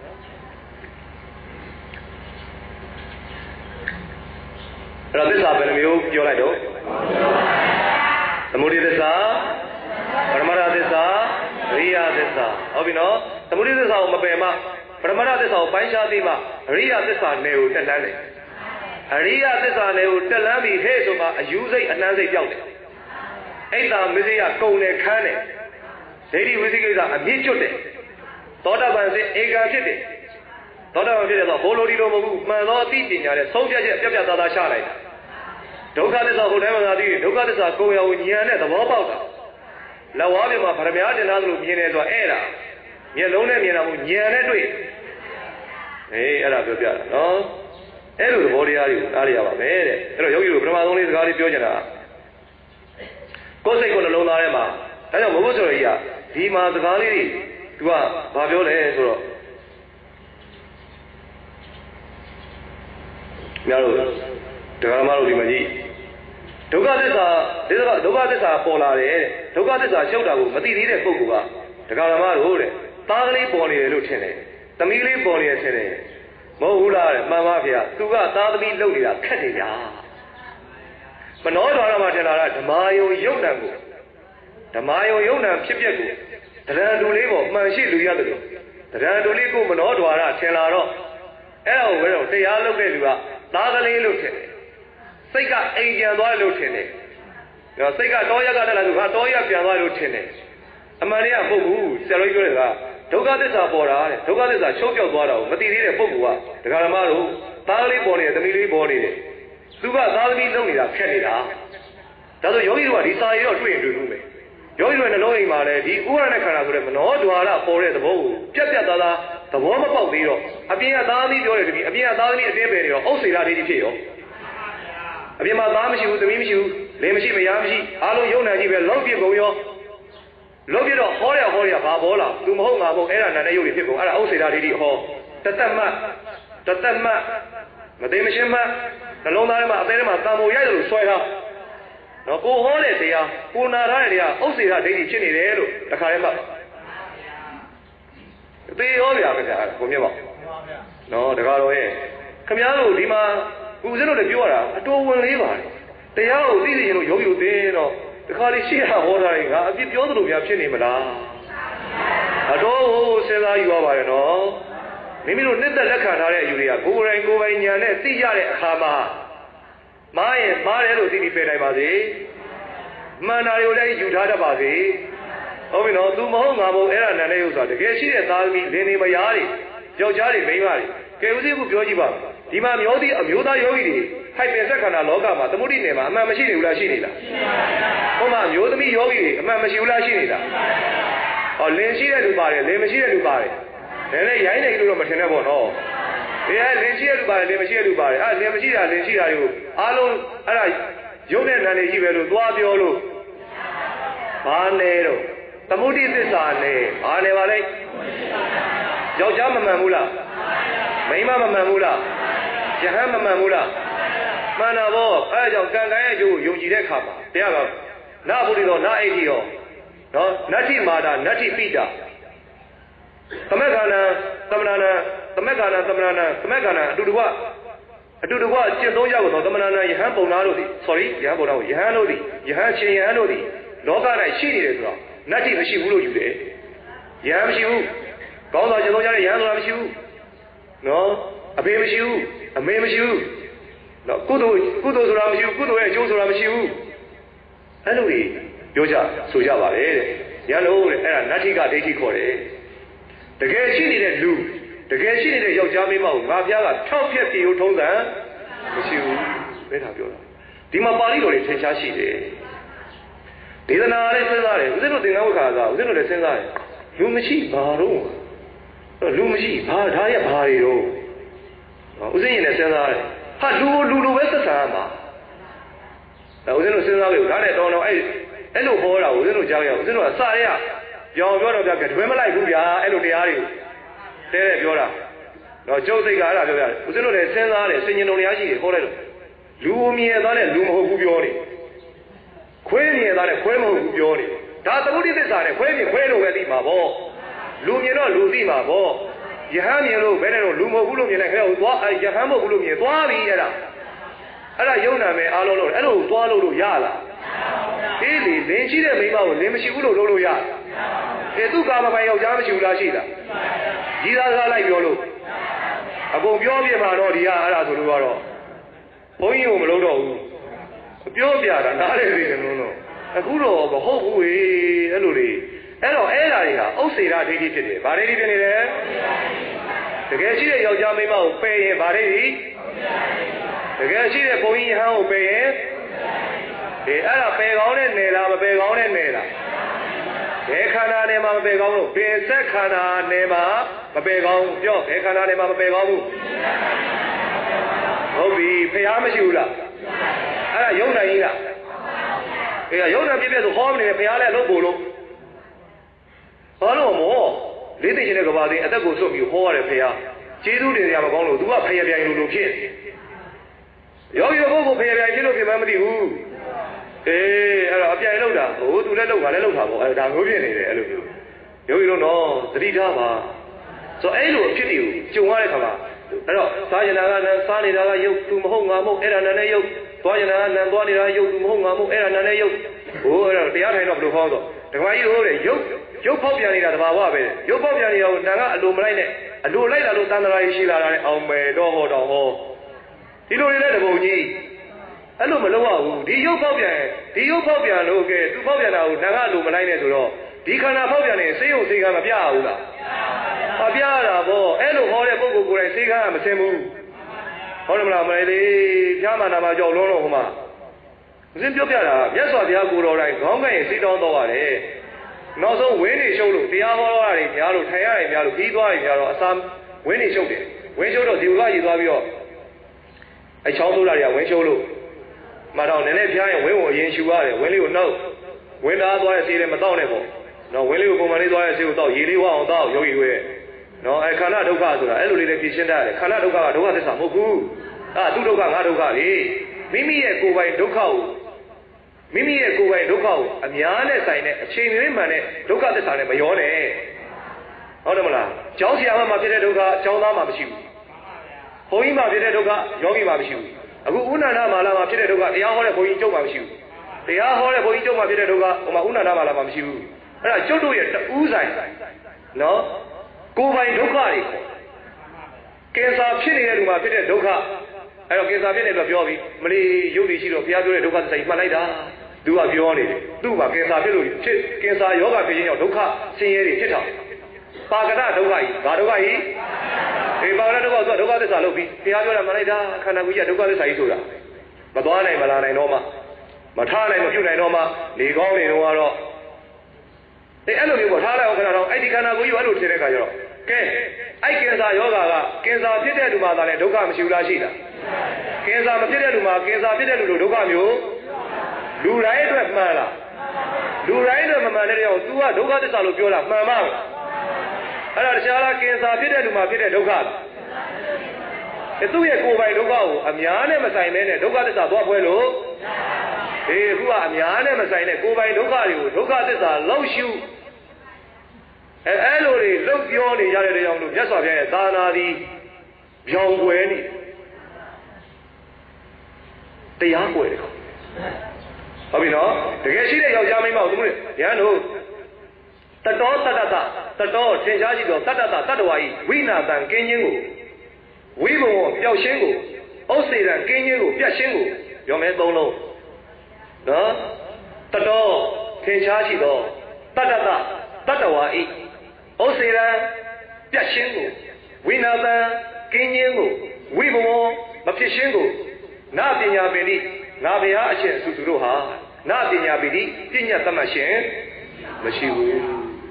အဲ့တော့သစ္စာဘယ်နှမျိုးပြောလိုက်တော့သမုဒိသစ္စာပရမတ္ထသစ္စာအရိယသစ္စာဟုတ်ပြီနော်သမုဒိသစ္စာကိုမပယ်မှပရမတ္ထသစ္စာကိုပိုင်းခြားသိမှအရိယသစ္စာနယ်ကိုတက်လန်းတယ်အရိယသစ္စာနယ်ကိုတက်လန်းပြီးဟဲ့ဆိုမှအယူစိတ်အနှမ်းစိတ်ပြောက်တယ်အိတ်တာမစ္စည်းကကုံတယ်ခမ်းတယ်ဒိဋ္ဌိဝိသိကိစ္စအမြင့်ကျွတ်တယ်သောတာပန်စိတ်ဧကံဖြစ်တယ်သောတာပန်ဖြစ်တဲ့ဆိုဟိုလိုဒီလိုမဟုတ်ဘူးမှန်သောအသိပညာနဲ့ဆုံးဖြတ်ချက်ပြတ်ပြတ်သားသားချလိုက်တာဒုက္ခသစ္စာဟိုတိုင်းမှာသိတယ်ဒုက္ခသစ္စာကိုယ်ရောဉာဏ်နဲ့သဘောပေါက်တာလက်ဝါးပြင်မှာဗရမ ्या တင်သားလို့မြင်တယ်ဆိုတာအဲ့ဒါမျက်လုံးနဲ့မြင်တာမဟုတ်ဉာဏ်နဲ့တွေ့အဲ့ဒါပြောပြတာနော်အဲ့လိုသဘောတရားတွေကိုနားလည်ရပါမယ်တဲ့အဲ့တော့ယောဂီတို့ပထမဆုံးလေးစကားလေးပြောချင်တာကိုယ်စိတ်ကိုနှလုံးသားထဲမှာဒါကြောင့်ဘုရားဆိုရကြီးကဒီမှာစကားလေးတွေသူကဘာပြောလဲဆိုတော့များလို့ဒကာမတို့ဒီမှာကြီးဒုက္ခသစ္စာဒုက္ခသစ္စာပေါ်လာတယ်ဒုက္ခသစ္စာရှုပ်တာကိုမသိသေးတဲ့ပုဂ္ဂိုလ်ကဒကာမတို့တဲ့သားကလေးပေါ်နေတယ်လို့ထင်တယ်သမီးလေးပေါ်နေတယ်ထင်တယ်မဟုတ်ဘူးလားတဲ့မှန်ပါဗျာသူကသားသမီးလှုပ်နေတာခက်တယ်ဗျာမနောဓာရမှာထင်လာတာဓမ္မယုံယုတ်တံကိုဓမ္မယုံယုတ်တံဖြစ်ပျက်ကိုတရံတူလေးပေါ်မှန်ရှိလူရတယ်လို့တရံတူလေးကိုမနောဓာရထင်လာတော့အဲ့ဒါကိုပဲတော့တရားလုပ်တဲ့လူကသားကလေးလို့ထင်တယ်စိတ်ကအိမ်ပြန်သွားလို့ထင်တယ်စိတ်ကတော့ရက်ကတက်လာသူကတော့ရက်ပြန်သွားလို့ထင်တယ်အမှန်တရားမဟုတ်ဘူးဆရာတော်ကြီးပြောတယ်ကဒုက္ခသစ္စာပေါ်တာတဲ့ဒုက္ခသစ္စာချုပ်ပြောက်သွားတာကိုမသိသေးတဲ့ပုဂ္ဂိုလ်ကဒကာဓမ္မတို့သားလေးပေါ်နေတယ်သမီးလေးပေါ်နေတယ်သူကသားသမီးလုံနေတာခက်နေတာဒါဆိုယောဂီတို့ကဒီစာရီတော့တွေ့ရင်တွေ့လို့မယ်ယောဂီတို့ရဲ့နှလုံးအိမ်မှာလည်းဒီဥရဏခန္ဓာဆိုတဲ့မနောဓွာရပေါ်တဲ့သဘောကိုပြတ်ပြတ်သားသားသဘောမပေါက်သေးတော့အပြင်ကသားသမီးပြောတယ်တမီးအပြင်ကသားသမီးအတင်းပယ်နေတော့ဥစ္စေရာဒိဋ္ဌိဖြစ်ရောအပြင်မှာသားမရှိဘူးသမီးမရှိဘူးလင်မရှိမယားမရှိအားလုံးယုံနာကြီးပဲလောက်ပြကုန်ရောလုံးပြတော့ဟောရဘာပေါ်လာသူမဟုတ်ငါမဟုတ်အဲ့ဒါနာနဲ့ယုတ်တွေဖြစ်ကုန်အဲ့ဒါဥစ္စေရာဒိဋ္ဌိဟောတသက်မှမသိမရှင်းမှနှလုံးသားထဲမှာအသေးထဲမှာတန်ဖိုးရိုက်လို့ဆွဲထားနော်ကိုဟောတဲ့တရားကိုနာထားတဲ့တရားဥစ္စေရာဒိဋ္ဌိဖြစ်နေတယ်လို့တခါတည်းမှသေရောဗျာခင်ဗျာကိုမြတ်ပါနော်တခါတော့ရဲ့ခင်ဗျားတို့ဒီမှာကိုဦးဇင်းတို့လည်းပြောရတာအတော်ဝင်လေးပါတယ်တရားကိုသိသိရင်လို့ယောဂီတို့သိတော့တခါလေးရှိရဟောတာငါအပြစ်ပြောသလိုများဖြစ်နေမလားအတော်ဟိုစဉ်းစားယူရပါတယ်နော်မိမိတို့နှစ်သက်လက်ခံထားတဲ့အယူတွေကကိုယ်တိုင်ကိုယ်ပိုင်ဉာဏ်နဲ့သိရတဲ့အခါမှာမားရင်မားတယ်လို့သိပြီးပြနိုင်ပါစေမှန်တာတွေကိုလည်းယူထားတတ်ပါစေဟုတ်ပြီနော်သူမဟုတ်ငါမဟုတ်အဲ့ဒါနန်းလေးဥစ္စာတကယ်ရှိတဲ့သားသမီးလင်နေမယားတွေယောက်ျားတွေမိန်းမတွေကဲဦးစီးခုပြောကြည့်ပါဒီမှာမျိုးသီးအမျိုးသားယောဂီတွေဟိုက်ပင်ဆက်ခန္ဓာလောကမှာသမုဒိနယ်မှာအမှန်မရှိနေဘူးလားရှိနေလားဟိုမှာမျိုးသမီးယောဂီတွေအမှန်မရှိဘူးလားရှိနေလားဟောလင်ရှိတဲ့လူပါတယ်လင်မရှိတဲ့လူပါတယ်ဒါနဲ့ရိုင်းနေလို့တော့မထင်နဲ့ပေါ့နော်ဒီကလင်ရှိတဲ့လူပါတယ်လင်မရှိတဲ့လူပါတယ်အဲ့လင်မရှိတာလင်ရှိတာတွေကိုအားလုံးအဲ့ဒါရုပ်နဲ့နာနေကြီးပဲလို့သွားပြောလို့ဘာလဲတော့သမုဒိသစ္စာနဲ့ဘာလဲပါလဲယောက်ျားမမှန်ဘူးလားမိန်းမမမှန်ဘူးလားယဟန်မမှန်ဘူးလားမှန်တာပေါ့အဲဒါကြောင့်ကံကံရဲ့အကျိုးကိုယုံကြည်တဲ့အခါမှာတရားကနာဘုဒ္ဓရောနာအိဋ္ဌိရောနော်နတ္ထိမာတာနတ္ထိပိတာသမက္ခဏံသမဏနာသမက္ခဏံသမဏနာသမက္ခဏံအတူတကွကျင့်သုံးရကိုသမဏနာယဟန်ပုံနာတို့သည် sorry ယဟန်ပုံနာကိုယဟန်တို့သည်ယဟန်ရှင်ယဟန်တို့သည်လောက၌ရှိနေတယ်ဆိုတော့နတ္ထိမရှိဘူးလို့ယူတယ်ယဟန်မရှိဘူးကောင်းစွာကျင့်သုံးရတဲ့ယဟန်ဆိုတာမရှိဘူးနော်အဖေမရှိဘူးအမေမရှိဘူးနော်ကုသိုလ်ဆိုတာမရှိဘူးကုသိုလ်ရဲ့အကျိုးဆိုတာမရှိဘူးအဲ့လိုကြီးပြောကြဆိုကြပါလေတဲ့ရလို့တဲ့အဲ့ဒါနတ္ထိကဒိဋ္ဌိခေါ်တယ်တကယ်ရှိနေတဲ့လူတကယ်ရှိနေတဲ့ယောက်ျားမိန်းမကိုငါဖျားကထောက်ဖြက်ပြေထုံးစံမရှိဘူးဘယ်သာပြောတာဒီမှာပါဠိတော်တွေထင်ရှားရှိတယ်ဒေသနာလေးစဉ်းစားတယ်ဦးဇင်းတို့သင်္ကန်းဝခါကဦးဇင်းတို့လည်းစဉ်းစားတယ်လူမရှိဘာတော့လူမရှိဘာဒါရဲ့ဘာတွေတော့ဦးဇင်းရင်လည်းစဉ်းစားတယ်ဟာလူလိုပဲသက်သာမှာဒါဦးဇင်းတို့စဉ်းစားလို့ဒါနဲ့တောင်းတော့အဲ့လိုဟောတာဦးဇင်းတို့ကြားရဦးဇင်းတို့ကစရပြောင်းပြောတော့ကတွဲမလိုက်ဘူးဗျာအဲ့လိုတရားတွေကိုတဲပြောတာတော့ကျုပ်စိတ်ကအဲ့ဒါပြောရတယ်ဦးဇင်းတို့လည်းစဉ်းစားတယ်စင်ញင်တော်တရားရှိတယ်ဟောလိုက်တော့လူမြင်သားနဲ့လူမဟုတ်ဘူးပြောနေခွဲမြင်သားနဲ့ခွဲမဟုတ်ဘူးပြောနေဒါသမုဒိသစ္စာနဲ့ခွဲမြင်ခွဲလို့ပဲသိမှာပေါ့လူမြင်တော့လူသိမှာပေါ့ယဟန်မြင်လို့ဘယ်နဲ့တော့လူမဟုတ်ဘူးလို့မြင်လိုက်ခဲတော့သွားယဟန်မဟုတ်ဘူးလို့မြင်သွားပြီအဲ့ဒါယုံနာမယ်အားလုံးလို့အဲ့လိုသွားလို့ရလားအေးလေလင်းရှိတဲ့မိန်းမကိုလင်းမရှိဘူးလို့လုပ်လို့ရတယ်သူ့ကာမပိုင်ယောက်ျားမရှိဘူးလားရှိတာကြီးသားကားလိုက်ပြောလို့အကုန်ပြောပြမှာတော့ဒီကအဲ့ဒါဆိုလို့ကတော့ဘုန်းကြီးကိုမလုပ်တော့ဘူးပြောပြတာနားလေနေတယ်လို့အခုတော့မဟုတ်ဘူးလေအဲ့လိုလေအဲ့တော့အဲ့ဓာတွေကဥစ္စေရဒိဋ္ဌိဖြစ်တယ်ဗာဒိဋ္ဌိဖြစ်နေတယ်တကယ်ရှိတဲ့ယောက်ျားမိန်းမကိုပယ်ရင်ဗါလိမ့်ပြီတကယ်ရှိတဲ့ဘုန်းကြီးဟန်းကိုပယ်ရင်အဲ့ဒါပယ်ကောင်းတဲ့နယ်လားမပယ်ကောင်းတဲ့နယ်လားဘယ်ခန္ဓာနယ်မှာမပယ်ကောင်းလို့ဘယ်ဆက်ခန္ဓာနယ်မှာမပယ်ကောင်းပြောဘယ်ခန္ဓာနယ်မှာမပယ်ကောင်းဘူးဟုတ်ပြီဖျားမရှိဘူးလားအဲ့ဒါယုံနိုင်ကြီးလားယုံနိုင်ပြည့်ပြည့်ဆိုဟောမနေဖျားလည်းလုပ်ဖို့လို့ဘာလို့မောလေးသိချင်းတဲ့ကဘာသိအသက်ကိုစွန့်ပြီးဟောရတယ်ဖျားကျေးဇူးတင်ရမှာကောင်းလို့ तू ကဖျားပြိုင်လို့ဖြစ်ယောဂီပုဂ္ဂိုလ်ဖျားပြိုင်ဖြစ်လို့ဖြစ်မှမသိဘူးအဲ့တော့အပြိုင်လောက်တာဟို तू လည်းလောက်တာလည်းလောက်တာပေါ့အဲ့ဒါမျိုးဖြစ်နေတယ်အဲ့လိုမျိုးယောဂီတို့တော့သတိထားပါဆိုအဲ့လိုအဖြစ်တွေကိုကြုံရတဲ့ခါမှာအဲ့တော့စားကျင်တာကနံစားနေတာကရုပ် तू မဟုတ်ငါမဟုတ်အဲ့ဒါနံနဲ့ရုပ်သွားကျင်တာကနံသွားနေတာရုပ် तू မဟုတ်ငါမဟုတ်အဲ့ဒါနံနဲ့ရုပ်ဟိုအဲ့တော့တရားထိုင်တော့ဘယ်လိုဟောတော့ဓမ္မကြီးတို့တဲ့ရုပ်ဖောက်ပြန်နေတာတဘာဝပဲရုပ်ဖောက်ပြန်နေတာကိုနံကအလိုမလိုက်နဲ့အလိုလိုက်တာလို့တန်တရာကြီးရှိလာတာနဲ့အောင်မယ်တော့ဟောတော့ဟောဒီလိုတွေလည်းတပုံကြီးအဲ့လိုမလုပ်ရဘူးဒီရုပ်ဖောက်ပြန်လို့ကဲ तू ဖောက်ပြန်တာကိုနံကအလိုမလိုက်နဲ့ဆိုတော့ဒီခန္ဓာဖောက်ပြန်နေစေယုံစေကမပြရဘူးလားမပြရတာပေါ့အဲ့လိုဟောတဲ့ပုဂ္ဂိုလ်ကိုယ်တိုင်စေကမစင်ဘူးဟုတ်တယ်မလားမလေးဖြားမှနာမှာကြောက်လုံးလုံးဟိုမှာဦးဇင်းပြောပြတာမြတ်စွာဘုရားကိုယ်တော်တိုင်ခေါင်းကင်စေတောင်းတော့ရတယ်နောက်ဆုံးဝင်းနေရှုပ်လို့တရားဟောတာတွေများလို့ထိုင်ရတယ်များလို့ပြီးသွားတယ်များတော့အစာဝင်းနေရှုပ်တယ်ဝင်းရှုပ်တော့ဒီဥကကြီးသွားပြီးတော့အချောင်းထိုးတာတွေကဝင်းရှုပ်လို့မှတော့နည်းနည်းဖျားရင်ဝင်းကိုအရင်ရှူရတယ်ဝင်းလေးကိုနှုတ်ဝင်းသားသွားတဲ့ဆေးလည်းမတော့နဲ့ပေါ့နော်ဝင်းလေးကိုပုံမှန်လေးသွားတဲ့ဆေးကိုတော့ရေလေးဝအောင်တော့ယောဂီတွေနော်ခန္ဓာဒုက္ခဆိုတာအဲ့လိုလေးလည်းဖြေရှင်းတတ်ရတယ်ခန္ဓာဒုက္ခကဒုက္ခသစ္စာမဟုတ်ဘူးသူဒုက္ခငါဒုက္ခလေမိမိရဲ့ကိုယ်ပိုင်ဒုက္ခကိုအများနဲ့ဆိုင်တဲ့အချိန်လေးမှန်တဲ့ဒုက္ခသစ္စာနဲ့မရောနဲ့ဟုတ်တယ်မလားကျောင်းဆရာမဖြစ်တဲ့ဒုက္ခကျောင်းသားမှမရှိဘူးဘုန်းကြီးမှဖြစ်တဲ့ဒုက္ခယောဂီမှမရှိဘူးအခုဥနာဏမာလာမှာဖြစ်တဲ့ဒုက္ခတရားဟောတဲ့ဘုန်းကြီးကျုပ်မှမရှိဘူးတရားဟောတဲ့ဘုန်းကြီးကျုပ်မှဖြစ်တဲ့ဒုက္ခဟိုမှာဥနာဏမာလာမှာမရှိဘူးအဲ့ဒါကျုပ်တို့ရဲ့တူးဆိုင်နော်ကိုယ်ပိုင်ဒုက္ခတွေကင်ဆာဖြစ်နေတဲ့လူမှာဖြစ်တဲ့ဒုက္ခအဲ့တော့ကင်ဆာဖြစ်နေတော့ပြောပြီးမလီရုပ်တွေရှိတော့ဘုရားပြောတဲ့ဒုက္ခသစ္စာကြီးမှတ်လိုက်တာသူကပြောနေတယ်သူ့မှာကင်ဆာဖြစ်လို့ဖြစ်ကင်ဆာယောဂဖြစ်ခြင်းကြောင့်ဒုက္ခဆင်းရဲတွေဖြစ်တာပါကရဒုက္ခကြီးဘာဒုက္ခကြီးပါကရဒုက္ခဆိုဒုက္ခသစ္စာလို့ပြီးဘုရားပြောတာမှတ်လိုက်တာခန္ဓာကိုယ်ကြီးကဒုက္ခသစ္စာကြီးဆိုတာမသွားနိုင်မလာနိုင်တော့မှမထားနိုင်မပြုတ်နိုင်တော့မှနေကောင်းနေတော့ကတော့အဲ့လိုမျိုးပေါ့ထားလိုက်အောင်ခဏတော့အဲ့ဒီခန္ဓာကိုယ်ကြီးအဲ့လိုထင်တဲ့အခါကျတော့ကဲအဲ့ကင်ဆာယောဂါကကင်ဆာဖြစ်တဲ့လူမှာသာလဲဒုက္ခမရှိဘူးလားရှိလားကင်ဆာမဖြစ်တဲ့လူမှာကင်ဆာဖြစ်တဲ့လူလိုဒုက္ခမျိုးလူတိုင်းအတွက်မှန်လားလူတိုင်းအတွက်မမှန်တဲ့ကြောင့် तू ကဒုက္ခသစ္စာလို့ပြောတာမှန်မလားအဲ့ဒါတခြားလားကင်ဆာဖြစ်တဲ့လူမှာဖြစ်တဲ့ဒုက္ခသူ့ရဲ့ကိုယ်ပိုင်ဒုက္ခကိုအများနဲ့မဆိုင်မဲနဲ့ဒုက္ခသစ္စာသွားဖွဲလို့အခုကအများနဲ့မဆိုင်တဲ့ကိုယ်ပိုင်ဒုက္ခတွေကိုဒုက္ခသစ္စာလောက်ရှုအဲ့လိုတွေလှုပ်ပြောနေရတဲ့ကြောင့်လို့မြတ်စွာဘုရားရဲ့သာနာသည်ပြောင်းွယ်နေတရားွယ်တယ်ဟုတ်ပြီနော်တကယ်ရှိတဲ့ယောက်ျားမိန်းမကိုသူတို့ရဟန်းတို့တတောတတ္တတတောသင်္ချာရှိသောတတ္တတတ္တဝါဤဝိနာတံကင်းခြင်းကိုဝိဘဝပျောက်ရှင်းကိုဥစ္စေတံကင်းခြင်းကိုပြတ်ရှင်းကိုပြောမယ်သုံးလုံးနော်တတောသင်္ချာရှိသောတတ္တတတ္တဝါဤဥစ္စေတံပြတ်ရှင်းကိုဝိနာတံကင်းခြင်းကိုဝိဘဝမဖြစ်ရှင်းကိုနာပညာပင်ဤငါဘုရားအရှင်သူတို့ဟာနာပညာပင်ဤပညာသမတ်ရှင်မရှိဘူး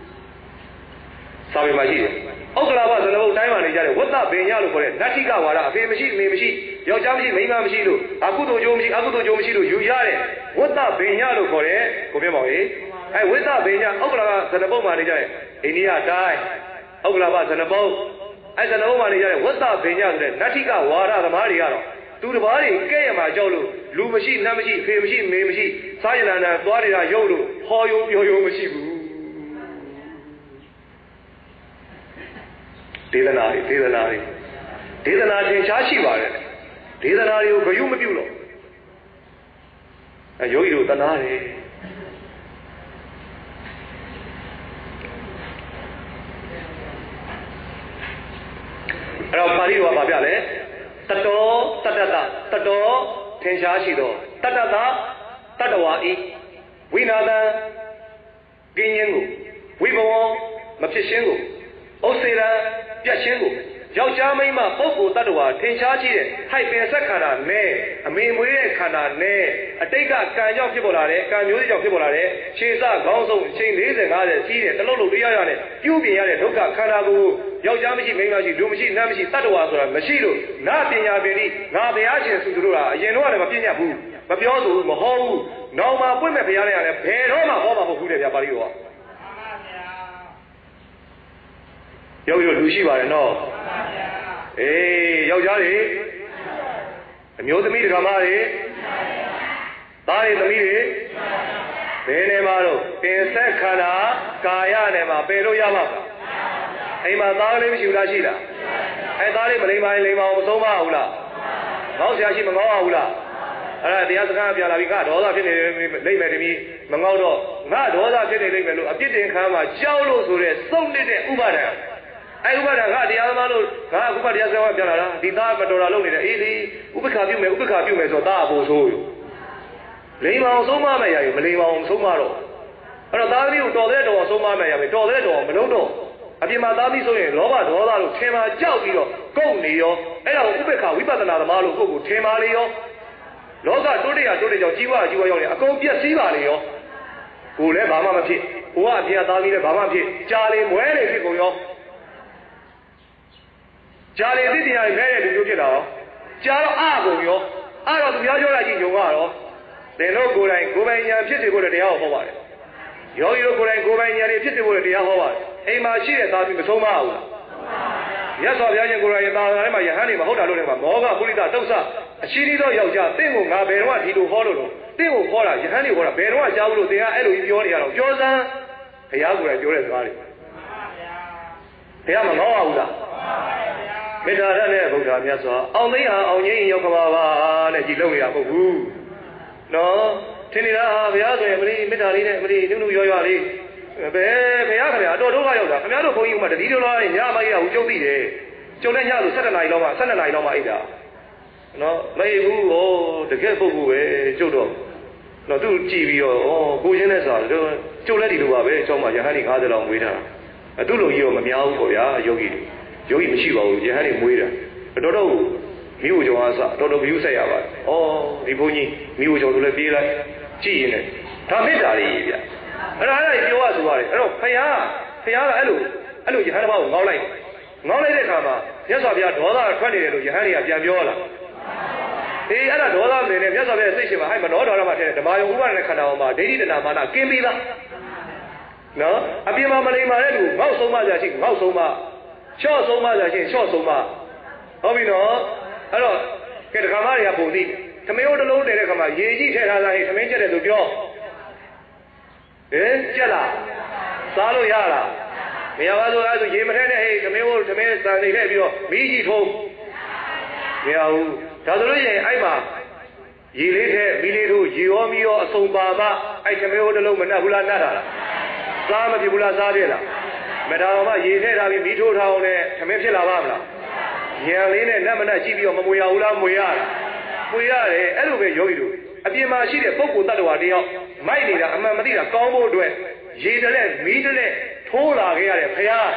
စာပေမှာရှိတယ်ဥက္ကလာဘဇနဘုတ်တိုင်းမှာနေကြတယ်ဝတ္တပင်ညလို့ခေါ်တဲ့နတ္ထိကဝါဒအဖေမရှိအမေမရှိယောက်ျားမရှိမိန်းမမရှိလို့အကုသိုလ်ကြိုးမရှိအကုသိုလ်ကြိုးမရှိလို့ယူရတဲ့ဝတ္တပင်ညလို့ခေါ်တဲ့ကိုပြမောင်ကြီးဝတ္တပင်ညဥက္ကလာဘဇနဘုတ်မှာနေကြတယ်အိန္ဒိယတိုင်းဥက္ကလာဘဇနဘုတ်ဇနဘုတ်မှာနေကြတယ်ဝတ္တပင်ညဆိုတဲ့နတ္ထိကဝါဒသမားတွေကတော့သူတစ်ပါးတွေကဲ့ရမှာကြောက်လို့လူမရှိနတ်မရှိဖေမရှိမေမရှိစားရနာသွားနေတာရုပ်လို့ဟောယုံပြောယုံမရှိဘူးဒေသနာသင်္ချာရှိပါတယ်ဒေသနာတွေကိုဂယုမပြုလို့ယောဂီတို့တနာတယ်အဲ့တော့ပါဠိတော်ကပြလဲတတောတတ္တတတောထင်ရှားရှိသောတတ္တတတ္တဝါဤဝိနာတံကင်းခြင်းကိုဝိဘဝမဖြစ်ရှင်းကိုဥစ္စေတံပြတ်ရှင်းကိုယောက်ျားမိန်းမပုဂ္ဂိုလ်တ attva ထင်ရှားကြည့်တဲ့ဟိုက်ပင်ဆက်ခန္ဓာနဲ့အမေမွေးတဲ့ခန္ဓာနဲ့အတိတ်ကကံကြောင့်ဖြစ်ပေါ်လာတဲ့ကံမျိုးကြောင့်ဖြစ်ပေါ်လာတဲ့ခြေစခေါင်းဆုံးအချိန်40 50စီးတဲ့တလုံးလုံးတရားရနဲ့ပြုပြင်ရတဲ့ဒုက္ခခန္ဓာကိုယောက်ျားမရှိမိန်းမရှိလူမရှိနတ်မရှိတ attva ဆိုတာမရှိလို့ငါပညာပင်ဤငါဘုရားရှင်သူတို့ကအရင်တော့လည်းမပြည့်ညတ်ဘူးမပြောသူမဟောဘူးနောက်မှပွင့်မဲ့ဘုရားနဲ့လည်းဘယ်တော့မှဟောမှာမဟုတ်ဘူးတဲ့ဗျာပါဠိတော်ကရောက်လူရှိပါတယ်နော်အေးယောက်ျားတွေအမျိုးသမီးဒကာမတွေသားတွေသမီးတွေဘယ်နေမှာတော့ပင်ဆက်ခန္ဓာကာယနဲ့မှာပယ်လို့ရမှာအိမ်မှာသားလေးမရှိဘူးလားရှိလားအဲသားလေးမလိမ္မာရင်လိမ္မာအောင်မဆုံးမဘူးလားငေါ့ဆရာရှိမငေါ့ဘူးလားအဲ့ဒါတရားစကားပြလာပြီးငါဒေါသဖြစ်နေလိမ့်မယ်တမီးမငေါ့တော့ငါဒေါသဖြစ်နေလိမ့်မယ်လို့အပြစ်တင်ခံမှာကြောက်လို့ဆိုတဲ့စုံနေတဲ့ဥပါဒံအဲ့ဥပါဒံကတရားသမားလို့ငါဥပတရားစကားပြလာတာဒီသားမတော်တာလုပ်နေတယ်အေးဒီဥပက္ခပြုမယ်ဆိုသားအဖို့ဆိုလိမ္မာအောင်ဆုံးမမယ်ရရင်မလိမ္မာအောင်ဆုံးမတော့အဲ့တော့သားသမီးကိုတော်တဲ့တော်အောင်ဆုံးမမယ်ရမယ်တော်တဲ့တော်အောင်မလုံးတော့အပြင်မှာသားသမီးဆိုရင်လောဘဒေါသလို့ထင်မှာကြောက်ပြီးတော့ကုန်နေရောအဲ့ဒါကိုဥပက္ခဝိပဿနာသမားလို့ကိုယ့်ကိုထင်ပါလေရောလောကတိုးတက်ကြောင့်ကြီးဝါရောက်နေအကုန်ပြက်စီးပါလေရောကိုယ်လည်းဘာမှမဖြစ်ကိုကအပြင်သားသမီးလည်းဘာမှမဖြစ်ကြာလေမွဲလေဖြစ်ကုန်ရောကြာလေသိတရားခဲတဲ့လူမျိုးဖြစ်တာရောကြာတော့အကုန်ရောအဲ့တော့သူများပြောလိုက်ကြည့်ညုံကတော့သင်တို့ကိုယ်တိုင်ကိုယ်ပိုင်ဉာဏ်ဖြစ်စေဖို့တရားကိုဟောပါတယ်ယောဂီတို့ကိုယ်တိုင်ကိုယ်ပိုင်ဉာဏ်တွေဖြစ်စေဖို့တရားဟောပါတယ်အိမ်မှာရှိတဲ့သားသမီးမဆုံးမဘူးလားမြတ်စွာဘုရားရှင်ကိုယ်တိုင်သာသနာထဲမှာယဟန်တွေမဟုတ်တာလို့လည်းမှာမောဟပုရိသတုစ္ဆအရှိသေးသောယောက်ျားတင့်ကိုငါဘယ်တော့ဒီလိုဟောလို့တင့်ကိုဟောတာယဟန်တွေဟောတာဘယ်တော့ကြားဘူးလို့သင်ကအဲ့လိုကြီးပြောနေရတော့ပြောစမ်းဘုရားကိုယ်တိုင်ပြောတဲ့စကားတွေဘုရားမငေါ့ဘူးလားမေတ္တာရတဲ့ဗုဒ္ဓမြတ်စွာအောင်သိဟာအောင်ငြိမ်းရောက်ကပါပါနဲ့ကြည်လုံးရမဟုတ်ဘူးနော်ထင်နေတာဘုရားဆိုရင်မလေးမေတ္တာလေးနဲ့မလေးနုနုရောရောလေးဘယ်ဘုရားခင်ဗျာအတော်ဒုက္ခရောက်တာခင်ဗျားတို့ဘုန်းကြီးကမှတတိတော်လားညမကြီးကဟိုကျုပ်သိတယ်ကျုပ်လည်းညလို့17 နာရီလောက်မှ12 နာရီလောက်မှအိတ်တာနော်မအိတ်ဘူးဟောတကယ်ပုဂ္ဂိုလ်ပဲကျုပ်တော့နော်သူကြည်ပြီးတော့ကိုချင်းနဲ့ဆိုတော့ကျုပ်လည်းဒီလိုပါပဲအကြောင်းမှယဟန်ကြီး50လောက်မွေးတာသူ့လိုကြီးတော့မများဘူးပေါ့ဗျာယောဂီမရှိပါဘူးယဟန်ကြီးမွေးတာတော်တော်မိဖို့ကြောင့်အားစတော်တော်ဂရုစိုက်ရပါတယ်ဒီဘုန်းကြီးမိဖို့ကြောင့်ဆိုလည်းပြေးလိုက်ကြည့်ရင်လည်းဒါမေတ္တာလေးဗျအဲ့ဒါလည်းပြောရဆိုရတယ်အဲ့တော့ဖယားကအဲ့လိုယဟန်တစ်ပါးကိုငေါလိုက်တဲ့အခါမှာမြတ်စွာဘုရားဒေါသထွက်နေတယ်လို့ယဟန်တွေကပြန်ပြောလာအေးအဲ့ဒါဒေါသမင်းနဲ့မြတ်စွာဘုရားစိတ်ရှင်မှာဟိုက်မနောဒေါသမှာထဲဓမ္မယုံဥပါဒနဲ့ခန္ဓာအောင်မှာဒိဋ္ဌိတဏမာနကင်းပြီးသားနော်အပြင်မှာမလိမ္မာတဲ့လူငေါ့ဆုံးမကြရှိငေါ့ဆုံးမချော့ဆုံးမကြရှိချော့ဆုံးမဟုတ်ပြီနော်အဲ့တော့ကဲဒကာမတွေကပုံသိသမင်းတို့တစ်လုံးတည်တဲ့ခါမှာရေကြီးထည့်ထားတာဟဲ့သမင်းချက်တယ်ဆိုပြောကြက်လားစားလို့ရလားမရပါဘူးအဲ့ဒါရေမထဲနဲ့ဟဲ့သမင်းတို့သမင်းစံနေခဲ့ပြီးတော့မီးကြီးထုံးမရဘူးဒါဆိုလို့ရှိရင်အဲ့မှာရေလေးထဲမီးလေးတို့ရေရောမီးရောအစုံပါမှအဲ့သမင်းတို့တစ်လုံးမနှက်ဘူးလားနှက်တာလားစားမဖြစ်ဘူးလားစားပြည့်လားမတော်မှရေထဲထားပြီးမီးထိုးထားအောင်နဲ့သမင်းဖြစ်လာပါမလားဉာဏ်လေးနဲ့နတ်မနတ်ကြည့်ပြီးတော့မမွေရဘူးလားမွေရလားမွေရတယ်အဲ့လိုပဲယောဂီတို့အပြင်မှာရှိတဲ့ပုဂ္ဂိုလ်တ attva တယောက်မိုက်နေတာအမှန်မသိတာကောင်းဖို့အတွက်ရေတလဲမီးတလဲထိုးလာခဲ့ရတယ်ဖယား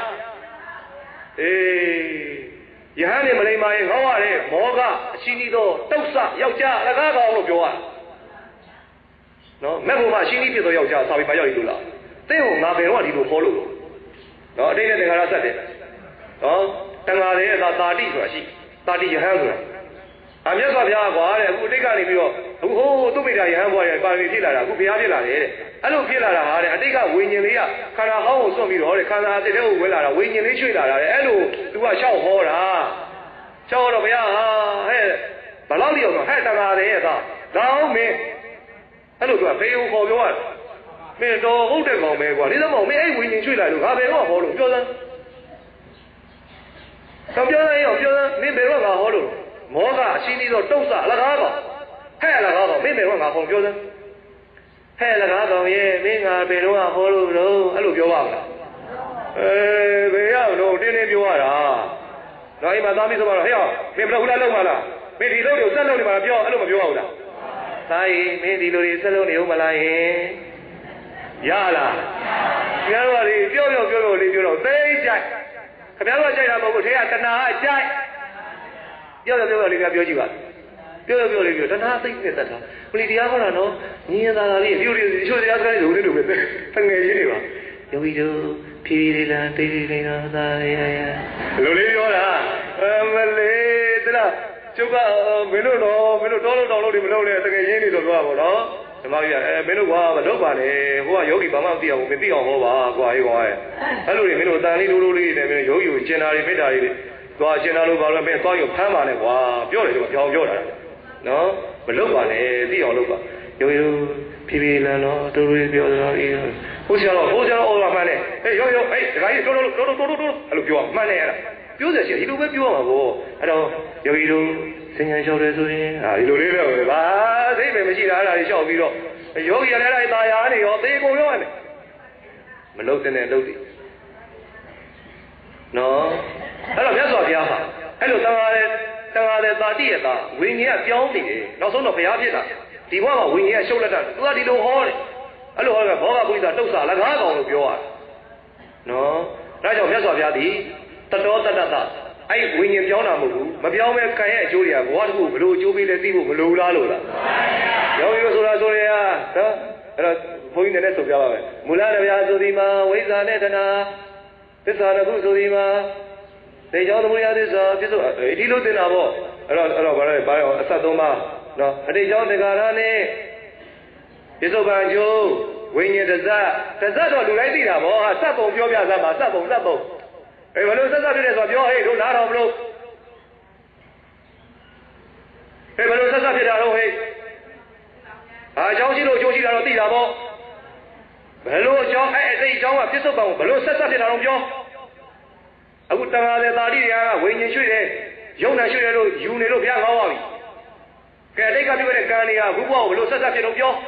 ယဟန်နေမလိမ္မာရင်ငေါ့ရတဲ့မောကအရှိနီးသောတုစ္ဆယောက်ျားအလကားကောင်းလို့ပြောရနော်မဲ့ဘုံမှာအရှိနီးဖြစ်သောယောက်ျားစာပေမှာရောက်ရလို့လားသင်ကိုငါဘယ်တော့ဒီလိုဟောလို့နော်အတိတ်နဲ့သင်္ခါရဆက်တယ်နော်တန်ဃာတွေရဲ့သာတိဆိုတာရှိသာတိယဟန်ဆိုတာမြတ်စွာဘုရားကွာတဲ့အခုအတိတ်ကနေပြီးတော့အခုဟိုးသူ့မိတာယဟန်ဘွားရဲ့ပါရမီဖြစ်လာတာအခုဘုရားဖြစ်လာတယ်တဲ့အဲ့လိုဖြစ်လာတာဟာတဲ့အတိတ်ကဝိညာဉ်လေးကခန္ဓာဟောင်းကိုစွန့်ပြီးတော့တဲ့ခန္ဓာအတိတ်ထဲကိုဝင်လာတာဝိညာဉ်လေးချွေလာတာတဲ့အဲ့လိုသူကရှောက်ဟောတာရှောက်တော့ဘုရားဟာဟဲ့ဘလောက်လျောက်တော့ဟဲ့တန်ဃာတွေရဲ့သားလောင်းမင်းအဲ့လိုသူကဘေးကိုခေါ်ပြောရတယ်မင်းတော်ဟုတ်တဲ့ကောင်ပဲကွာဒီတော့မင်းအဲ့ဝိညာဉ်ချွေလိုက်လို့ငါဘယ်တော့ဟောလို့ပြောစမ်းတော့ပြောစမ်းရောပြောစမ်းမင်းဘယ်တော့ငါဟောလို့မောကအရှိနီးသောတုစ္ဆအလကားကောင်ဟဲ့အလကားကောင်မင်းဘယ်တော့ငါဟောပြောစမ်းဟဲ့အလကားကောင်ရဲ့မင်းငါဘယ်တော့ဟောလို့တော့အဲ့လိုပြောပါမလားဘယ်ရောက်တော့တင်းတင်းပြောရတာတော့အိမ်မှာသားမီးဆိုတော့ဟဲ့မင်းဘယ်လိုလဲလုံးမလားမင်းဒီလိုတွေကိုစက်လုံးနေမှာပြောအဲ့လိုမပြောဘူးလားသားကြီးမင်းဒီလိုတွေစက်လုံးနေဦးမလားယင်ရလားကျန်တော်တွေပြောလေးပြောတော့သိကြိုက်ခင်ဗျားတို့ကြိုက်တာမဟုတ်ဘူးထဲကတဏှာအကြိုက်ပြောလေးပြောကြည့်ပါပြောလေးပြောတဏှာသိတဲ့တတ်တာဘလီတရားဟောတာနော်ညီရင်သာသာလေးပြုတွေချို့တရားစကားတွေလိုပဲတငယ်ကြီးတွေပါယောဂီတို့ဖြည်းဖြည်းလေးလမ်းတေးသေးလေးတော့သာရရလိုလေးပြောတာမလေးတလားကျုပ်ကမင်းတို့တောလို့တောင်လို့ဒီမလုပ်နဲ့တကယ်ရင်းနေတော့ပြောပါတော့ဓမ္မကြီးမင်းတို့ကွာမလုပ်ပါနဲ့ဟိုကယောဂီဘာမှမသိအောင်မသိအောင်ဟောပါကွာဟေးကွာအဲ့လိုတွေမင်းတို့အတန်လေးလိုလေးနဲ့မင်းတို့ယောဂီကိုကျင်တာတွေမေတ္တာတွေသွားကျင်တာလို့ဘာလို့မင်းသွားရုံဖမ်းပါနဲ့ကွာပြောတယ်တော့ကြောင်ပြောတာနော်မလုပ်ပါနဲ့သိအောင်လုပ်ပါယောဂီတို့ဖြည်းဖြည်းလမ်းတော့တို့တွေပြောတော့အေးဟိုဆရာတော်မှန်းတယ်ယောဂီတို့ဒကာကြီးတို့အဲ့လိုပြောမှန်းနေရတာပြောတယ်ရှိဒီလိုပဲပြောမှာပေါ့အဲ့တော့ယောဂီတို့စဉ္ညာလျှောက်တယ်ဆိုရင်ဒီလိုလေးပဲဘာသိပဲမရှိတာအဲ့ဒါတွေလျှောက်ပြီးတော့ယောဂီလည်းအဲ့ဒါတာယာနေရောသေကုန်ရောနဲ့မလုပ်တဲ့လုပ်တယ်နော်အဲ့တော့မြတ်စွာဘုရားမှာအဲ့လိုတန်ခါတဲ့တာတိရတာဝိညာဉ်ကပြောင်းနေတယ်နောက်ဆုံးတော့ဘုရားဖြစ်တာဒီဘဝမှာဝိညာဉ်ကရှုပ်လက်တာသူကဒီလိုဟောတယ်အဲ့လိုဟောကဘောဂပုရိသတုတ်စာလကားကောင်လို့ပြောရတယ်နော်ဒါကြောင့်မြတ်စွာဘုရားဒီတတောတတ္တအဲ့ဝိညာဉ်ပြောင်းတာမဟုတ်ဘူးမပြောင်းမဲ့ကံရဲ့အကျိုးတွေကဘဝတစ်ခုဘလို့အကျိုးပေးလဲသိဖို့မလိုလားလို့လားယောဂီတို့ဆိုတာဆိုရရနော်အဲ့တော့ဘုန်းကြီးလည်းဆိုပြပါမယ်မူလတရားဆိုဒီမှာဝိဇ္ဇာနဲ့တဏှာသစ္စာတစ်ခုဆိုဒီမှာသေချောသမုဒယသစ္စာပြစ္ဆုတ်ဒီလိုသင်တာပေါ့အဲ့တော့ဘာလဲဘာရောအဆက်သုံးပါနော်အတိတ်ကြောင့်တက္ကရာနဲ့ပြစ္ဆုတ်ပံကျိုးဝိညာဉ်တစ်စက်တော့လူတိုင်းသိတာပေါ့စက်ပုံပြောပြစမ်းပါစက်ပုံဘယ်လိုဆက်ဖြစ်တယ်ဆိုတော့ပြောဟေးတို့နားတော်မလို့ဘယ်လိုဆက်ဖြစ်တာတော့ဟေးအကြောင်းရှိလို့အကျိုးရှိတာတော့သိတာပေါ့ဘယ်လိုအကြောင်းအဲ့ဒီအကြောင်းကပြစ္ဆုတ်ပံကိုဘယ်လိုဆက်ဖြစ်တာတော့ပြောအခုတန်ခါတဲ့တာတိတွေကဝိညာဉ်ရွှေ့တယ်ယုံနာရွှေ့တယ်လို့ယူနေလို့ဘုရားငေါသွားပြီကဲအတိတ်ကပြုတဲ့ကံတွေကအခုဘဝကိုဘယ်လိုဆက်ဖြစ်တော့ပြော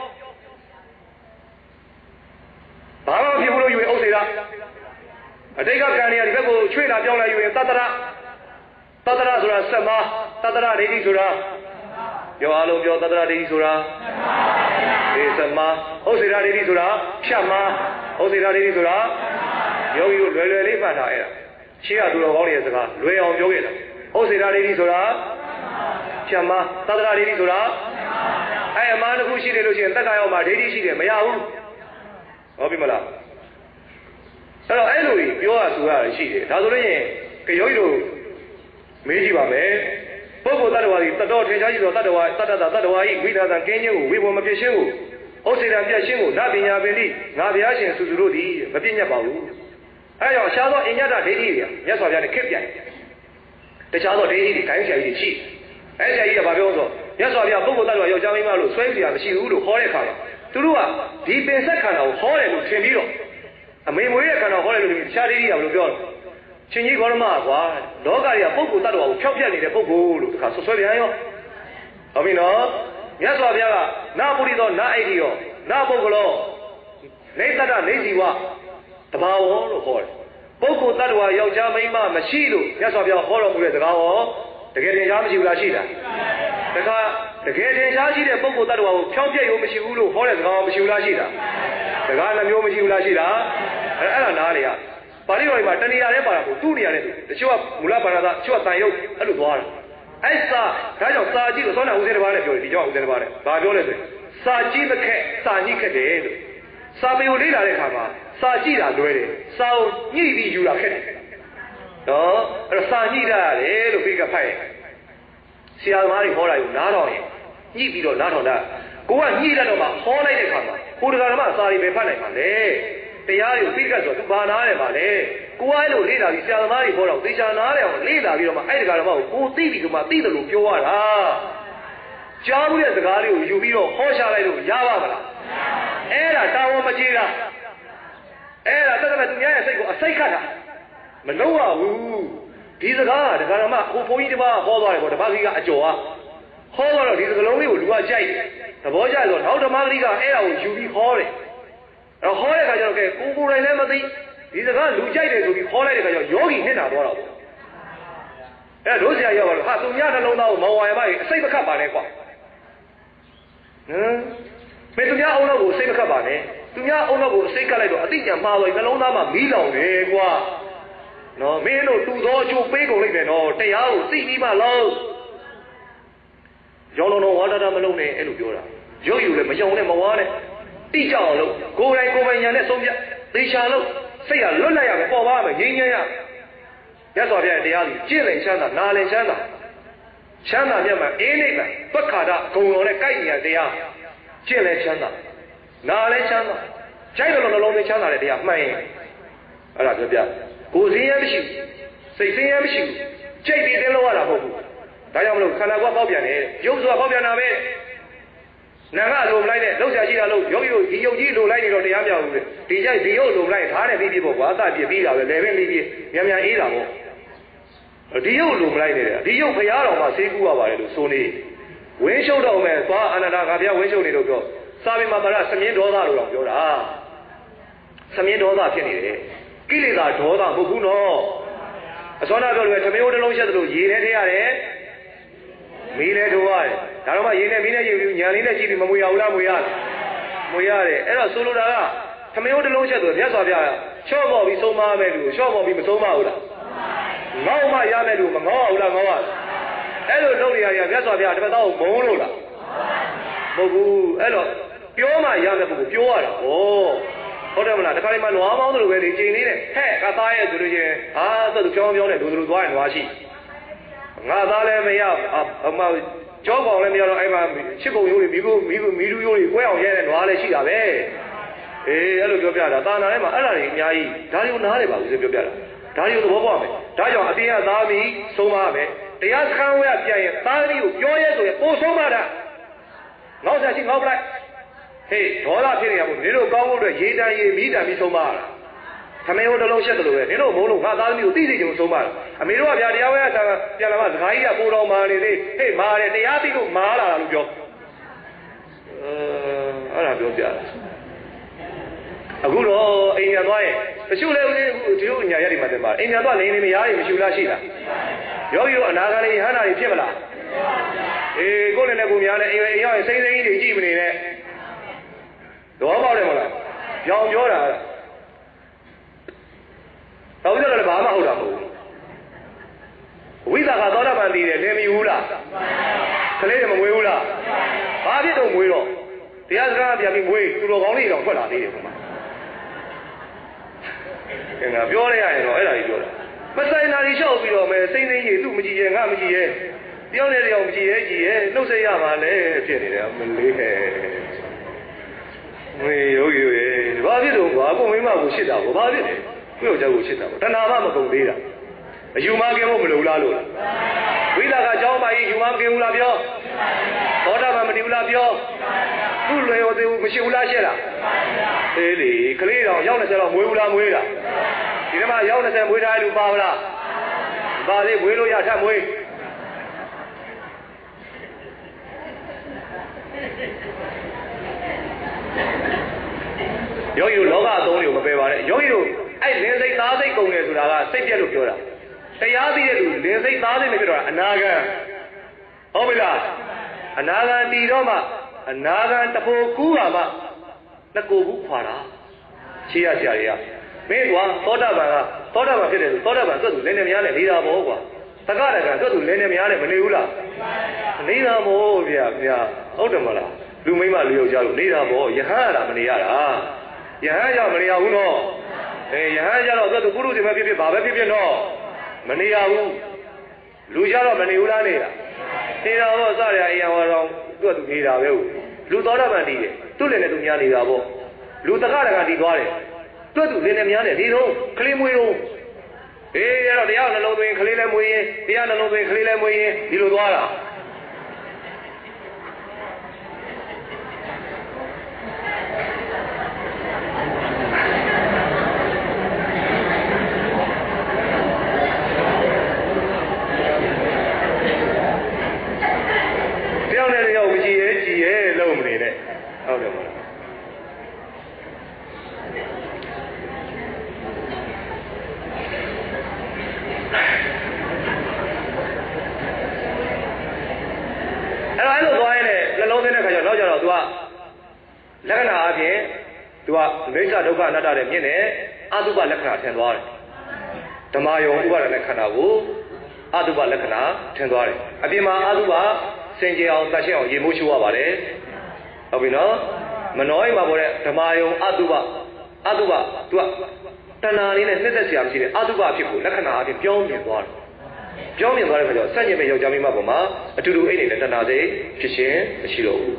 ဘာမှမဖြစ်ဘူးလို့ယူရင်ဥစ္စေတာအတိတ်ကကံတွေကဒီဘက်ကိုချွေလာပြောင်းလာယူရင်တတ္တရဆိုတာဆက်မတတ္တရဒိဋ္ဌိဆိုတာပြောအားလုံးပြောတတ္တရဒိဋ္ဌိဆိုတာဒီဆက်မဥစ္စေတာဒိဋ္ဌိဆိုတာဖြတ်မဥစ္စေတာဒိဋ္ဌိဆိုတာယောဂီတို့လွယ်လေးမှတ်ထားအဲ့ဒါရှင်းရသူတော်ကောင်းတွေရဲ့စကားလွယ်အောင်ပြောခဲ့တာဥစ္စေတာဒိဋ္ဌိဆိုတာဖြတ်မတတ္တရဒိဋ္ဌိဆိုတာအဲ့အမှားတစ်ခုရှိတယ်လို့ရှိရင်တက္ကရာမှာဒိဋ္ဌိရှိတယ်မရဘူးဟုတ်ပြီမလားအဲ့တော့အဲ့လိုပြောရဆိုရရှိတယ်ဒါဆိုလို့ရင်ယောဂီတို့မေးကြည့်ပါမယ်ပုဂ္ဂိုလ်တ attva တွေတတော်ထင်ရှားရှိသောတ attva တတ္တတ attva ဤဝိသသံကင်းခြင်းကိုဝိဘောမဖြစ်ခြင်းကိုဥစ္စေတံပြတ်ခြင်းကိုနပညာပင်လိငါဘုရားရှင်စုစုတို့သည်မပြည့်ညတ်ပါဘူးအဲကြောင့်ရှားသောအညတဒိဋ္ဌိတွေမြတ်စွာဘုရားနဲ့ခက်ပြန်တခြားသောဒိဋ္ဌိတွေခိုင်းဆရာကြီးတွေရှိအဲဆရာကြီးကဘာပြောဆိုမြတ်စွာဘုရားပုဂ္ဂိုလ်တ attva ယောက်ျားမိန်းမလို့ဆွဲပြရမရှိဘူးလို့ဟောတဲ့အခါမှာသူတို့ကဒီပင်ဆက်ခန္ဓာကိုဟောတယ်လို့ထင်ပြီးတော့အမေမွေးတဲ့ခန္ဓာဟောတယ်လို့တခြားဒိဋ္ဌိကဘယ်လိုပြောလဲရှင်ကြီးဂေါရမကွာလောကကြီးကပုဂ္ဂိုလ်တ attva ကိုဖျောက်ပြနေတဲ့ပုဂ္ဂိုလ်လို့တခါဆွဲပြန်ရောဟုတ်ပြီနော်မြတ်စွာဘုရားကနာပုရိသောနာအိဋ္ဌိရောနာပုဂ္ဂလောနေတ္တနေဇီဝတဘာဝလို့ဟောတယ်ပုဂ္ဂိုလ်တ attva ယောက်ျားမိန်းမမရှိလို့မြတ်စွာဘုရားဟောတော်မူတဲ့စကားဟောတကယ်တင်ရှားမရှိဘူးလားရှိတာတခါတကယ်တင်ရှားရှိတဲ့ပုဂ္ဂိုလ်တ attva ကိုဖျောက်ပြရုံမရှိဘူးလို့ဟောတဲ့စကားမရှိဘူးလားရှိတာစကားနှမျိုးမရှိဘူးလားရှိတာအဲ့ဒါနားလေရပါဠိတော်မှာတဏှာနဲ့ပါတာကိုသူ့နေရာနဲ့တချို့ကမူလဘာသာတချို့ကတန်ရုပ်အဲ့လိုသွားတာအဲ့စာဒါကြောင့်စာကြည့်လို့သောနာဦးဇင်းတစ်ပါးနဲ့ပြောတယ်ဒီကြောင့်ဦးဇင်းတစ်ပါးနဲ့ဘာပြောလဲဆိုစာကြည့်မခက်စာညှိခက်တယ်လို့စာပေကိုလေ့လာတဲ့အခါမှာစာကြည့်တာလွယ်တယ်စာကိုညှိပြီးယူတာခက်တယ်နော်အဲ့တော့စာညှိတာရတယ်လို့ပြီးကဖတ်ရင်ဆရာသမားတွေဟောတာယူနားတော်ရင်ညှိပြီးတော့နားထောင်တာကိုကညှိတတ်တော့မှဟောလိုက်တဲ့အခါမှာကိုယ်တကာဓမ္မစာတွေပဲဖတ်နိုင်ပါလေတရားတွေကိုပြီးကဆိုသူဘာနားလဲပါလေကိုကအဲ့လိုလေ့လာပြီးဆရာသမားတွေဟောတော့သေချာနားလဲအောင်လေ့လာပြီးတော့မှအဲ့ဒီကဓမ္မကိုကိုသိပြီးတော့မှသိတယ်လို့ပြောရတာကြားမှုတဲ့စကားတွေကိုယူပြီးတော့ဟောချလိုက်လို့ရပါမလားအဲ့ဒါတာဝန်မကြီးတာအဲ့ဒါတက္ကသသူများရဲ့စိတ်ကိုအစိတ်ခတ်တာမလုံးရဘူးဒီစကားကဒကာဓမ္မကိုဘုန်းကြီးတစ်ပါးဟောသွားတယ်ပေါ့ဓမ္မကြီးကအကျော်ကဟောတော့ဒီစကားလုံးလေးကိုလူကကြိုက်တယ်သဘောကျဆိုနောက်ဓမ္မကြီးကအဲ့ဒါကိုယူပြီးဟောတယ်အဲ့ဟောတဲ့အခါကျတော့ကဲကိုယ်တိုင်လည်းမသိဒီစကားလူကြိုက်တယ်ဆိုပြီးဟောလိုက်တဲ့အခါကျတော့ယောဂီနှစ်နာသွားတာပေါ့အဲ့တို့ဆရာရောက်တော့ဟာသူများနှလုံးသားကိုမောင်ဝါရမကြီးအစိတ်မခတ်ပါနဲ့ကွာဘယ်သူများအုံနောက်ကိုအစိတ်မခတ်ပါနဲ့သူများအုံနောက်ကိုအစိတ်ကတ်လိုက်တော့အတိညာမှားသွားပြီနှလုံးသားမှာမီးလောင်တယ်ကွာနော်မင်းတို့တူသောအကျိုးပေးကုန်လိုက်မယ်နော်တရားကိုသိပြီးမှလို့ရောင်းလုံးဝါဒတာမလုံးနဲ့အဲ့လိုပြောတာရုပ်ယူလည်းမယုံနဲ့မဝါနဲ့တိကျအောင်လို့ကိုယ်တိုင်ကိုယ်ပိုင်ညာနဲ့ဆုံးဖြတ်သေချာလို့စိတ်ကလွတ်လိုက်ရမယ်ပေါ်ပါမယ်ငြိမ်းချမ်းရရသော်ပြတဲ့တရားကြီးကျင့်လည်ချမ်းသာနားလည်ချမ်းသာချမ်းသာမြတ်မှာအင်းနိဗ္ဗာန်ပက္ခါဒဂုံတော်နဲ့ကိုက်ညီရတရားကျင့်လည်ချမ်းသာနားလည်ချမ်းသာကြိုက်လို့နှလုံးသွင်းချမ်းသာတဲ့တရားမှန်ရင်အဲ့ဒါပြောပြကိုယ်စင်းရဲမရှိဘူးစိတ်စင်းရဲမရှိဘူးကြိတ်ပြီးတင်းလို့ရတာမဟုတ်ဘူးဒါကြောင့်မလို့ခန္ဓာကိုယ်ပေါက်ပြန်တယ်ရုပ်ဆိုတာပေါက်ပြန်တာပဲနာကလိုမလိုက်နဲ့လောက်ရှာရှိတာလို့ရုပ်ရုပ်ဒီရုပ်ကြီးလိုလိုက်နေတော့တရားပြောက်ဘူးလေဒီကြိုက်ဒီရုပ်လိုမလိုက်ဓာတ်နဲ့ပြီးပြီးပေါ့ကွာအသပြစ်ပြီးတာပဲလေပဲပြီးပြီးမြန်မြန်အေးတာပေါ့ဒီရုပ်လိုမလိုက်နဲ့ဒီရုပ်ဘုရားတော်မှာဆေးကူရပါတယ်လို့ဆိုနေဝင်းရှုပ်တော့မယ်သွားအနန္တကဘုရားဝင်းရှုပ်နေလို့ပြောစာပေမှာပါလားသမင်းဒေါသလို့တော့ပြောတာသမင်းဒေါသဖြစ်နေတယ်ကိလေသာဒေါသမဟုတ်ဘူးနော်အစောနာပြောလို့သမင်းတို့တစ်လုံးရှက်သလိုရေထဲထည့်ရတယ်မီးလည်းထိုးရတယ်ဒါတော့မှရေနဲ့မီးနဲ့ရေပြီးညာလေးနဲ့ကြည့်ပြီးမမွေရဘူးလားမွေရတယ်မွေရတယ်အဲ့တော့ဆိုလိုတာကသမင်းတို့တစ်လုံးရှက်ဆိုမြတ်စွာဘုရားချော့ပေါ်ပြီးဆုံးမမယ်လူချော့ပေါ်ပြီးမဆုံးမဘူးလားငေါ့မှရမယ်လူမငေါ့ဘူးလားငေါ့ရအဲ့လိုလုပ်နေရမြတ်စွာဘုရားတစ်ပတ်သားကိုမုန်းလို့လားမဟုတ်ဘူးအဲ့တော့ပြောမှရမယ်ပုဂ္ဂိုလ်ပြောရတာဟောဟုတ်တယ်မလားတခါလေးမှနွားမောင်းသလိုပဲလေကျင်းနေတယ်ဟဲ့ကသားရဲ့ဆိုလို့ချင်းဟာသူပြောင်းပြောင်းနဲ့လူလူသွားရင်နွားရှိငါသားလည်းမရအမကြောကောင်လည်းမရတော့အဲ့မှာချစ်ကုန်ရိုးတွေမိလူရိုးတွေကွဲအောင်ရဲတဲ့နွားလည်းရှိတာပဲအေးအဲ့လိုပြောပြတာသာနာထဲမှာအဲ့ဒါတွေအများကြီးဒါတွေကိုနားလေပါဦးစေပြောပြတာဒါတွေကိုသဘောပေါက်မယ်ဒါကြောင့်အတင်းကသားပြီးဆုံးမမယ်တရားစခန်းဝဲပြန်ရင်သားလေးကိုပြောရဲဆိုရင်ပို့ဆုံးမတာငေါ့ဆက်ရှိငေါ့ပလိုက်ဟေးဒေါသဖြစ်နေရမို့နင်တို့ကောင်းဖို့အတွက်ရေတန်ရေမိတန်ပြီးဆုံးမတာသမင်းတို့တစ်လုံးရှက်တယ်လို့ပဲနင်တို့မုန်းလို့ငါသားသမီးကိုသိသိချင်လို့ဆုံးမတာအမေတို့ကဗျာတရားဝဲဆရာပြန်လာမှစကားကြီးကပိုးတော်မာနေသေးဟေးမာတယ်တရားသိလို့မာလာတာလို့ပြောအဲ့ဒါပြောပြတာအခုတော့အိမ်ညာသွားရင်တချို့လည်းဦးလေးအခုဒီလိုညာရက်တွေမှာတင်ပါအိမ်ညာသွားနေနေမရားတွေမရှိလားရှိလားယောဂီတို့အနာဂါလေးဟန္တာတွေဖြစ်မလားအေးကိုယ်လည်းကိုများနဲ့အိမ်ရောက်ရင်စိမ့်စိမ့်ကြီးတွေကြည့်မနေနဲ့တော့ပေါက်တယ်မလားရောင်ပြောတာတော့ပြောတယ်ဘာမှဟုတ်တာမဟုတ်ဘူးဝိသကသောတာပန်တည်တယ်လင်းမယူဘူးလားကလေးတွေမမွေးဘူးလားဘာဖြစ်တော့မွေးတော့တရားစကားပြန်ပြီးမွေးသူတော်ကောင်းလေးတော့ထွက်လာသေးတယ်ခမငါပြောရရင်တော့အဲ့ဒါကြီးပြောတာမဆိုင်လာကြီးလျှောက်ပြီးတော့မယ်စိမ့်စိမ့်ကြီးသူ့မကြည့်ရင်ငါမကြည့်ရဲ့ပြောနေတယ်အောင်မကြည့်ရဲ့ကြည့်ရဲ့နှုတ်ဆက်ရပါလေဖြစ်နေတယ်မလေးခဲဝေယောဂီရေဘာဖြစ်လို့ဘာကိုမင်းမကိုရှစ်တာကိုဘာဖြစ်လဲကိုယောက်ျားကိုရှစ်တာကိုတဏှာမကုန်သေးတာအယူမကင်းဖို့မလိုလားလို့ဝိသကအကြောင်းပါကြီးယူမကင်းဘူးလားပြောသောတာပန်မတည်ဘူးလားပြောသူ့လွယ်ရောသေးဘူးမရှိဘူးလားရှက်လားအေးလေကလေးတော်ရောက်20တော့မွေးဘူးလားမွေးတာဒီထဲမှာရောက်20မွေးထားလူပါဘူးလားပါလေမွေးလို့ရထမွေးယောဂီတို့လောကအသုံးတွေကိုမပယ်ပါနဲ့ယောဂီတို့အဲ့လင်းစိတ်သားစိတ်ကုန်တယ်ဆိုတာကစိတ်ပြက်လို့ပြောတာတရားသိတဲ့လူလင်းစိတ်သားစိတ်နဲ့ပြောတာအနာဂံဟုတ်ပြီလားအနာဂံတည်တော့မှအနာဂံတဖို့ကူးပါမှနှစ်ကိုဘူးခွာတာရှေးရဆရာတွေကမင်းကွာသောတာပန်ဖြစ်တယ်ဆိုသောတာပန်တွတ်သူလင်းနေများနဲ့နေတာပေါ့ကွာသက္ကရကတွတ်သူလင်းနေများနဲ့မနေဘူးလားနေတာပေါ့ဗျာဟုတ်တယ်မလားလူမိမလူယောက်ျားလို့နေတာပေါ့ယဟန်ရတာမနေရတာယဟန်ရောက်မနေရဘူးနော်ယဟန်ကြတော့သူကုရုစီမဖြစ်ဖြစ်ဘာပဲဖြစ်ဖြစ်တော့မနေရဘူးလူကြတော့မနေဘူးလားနေတာပေါ့စရအိယဝါတော်သူ့သူနေတာပဲလူသောတာပန်တည်တယ်သူ့လည်းနဲ့သူများနေတာပေါ့လူတက္ကရကတည်သွားတယ်သူ့သူလည်းနဲ့များတယ်ဒီတော့ကလေးမွေးတော့အေးအဲ့တော့တရားနှလုံးသွင်းကလေးလည်းမွေးရင်တရားနှလုံးသွင်းကလေးလည်းမွေးရင်ဒီလိုသွားတာဟုတ်တယ်မလားအဲ့လိုသွားရင်လည်းနှလုံးသွင်းတဲ့ခါကျတော့နောက်ကျတော့ तू ကလက္ခဏာအပြင် तू ကမိစ္ဆာဒုက္ခအနတ္တတွေမြင်တယ်အတုပလက္ခဏာထင်သွားတယ်ဓမ္မယုံဥပါဒနဲ့ခန္ဓာကိုအတုပလက္ခဏာထင်သွားတယ်အပြင်မှာအတုပစင်ကြယ်အောင်တတ်ရှင်းအောင်ရေမိုးရှိုးရပါတယ်ဟုတ်ပြီနော်မနှောအိမ်မှာပေါ်တဲ့ဓမ္မယုံအတုပသူကတဏှာလေးနဲ့နှစ်သက်စရာမရှိတဲ့အတုပအဖြစ်ကိုလက္ခဏာအပြင်ပြောင်းမြင်သွားတယ်ပြောင်းမြင်သွားတဲ့ခါကျတော့စัจကျင်မဲ့ယောက်ျားမိန်းမပေါ်မှာအတူတူအိတ်နေတဲ့တဏှာစိတ်ဖြစ်ရှင်မရှိတော့ဘူး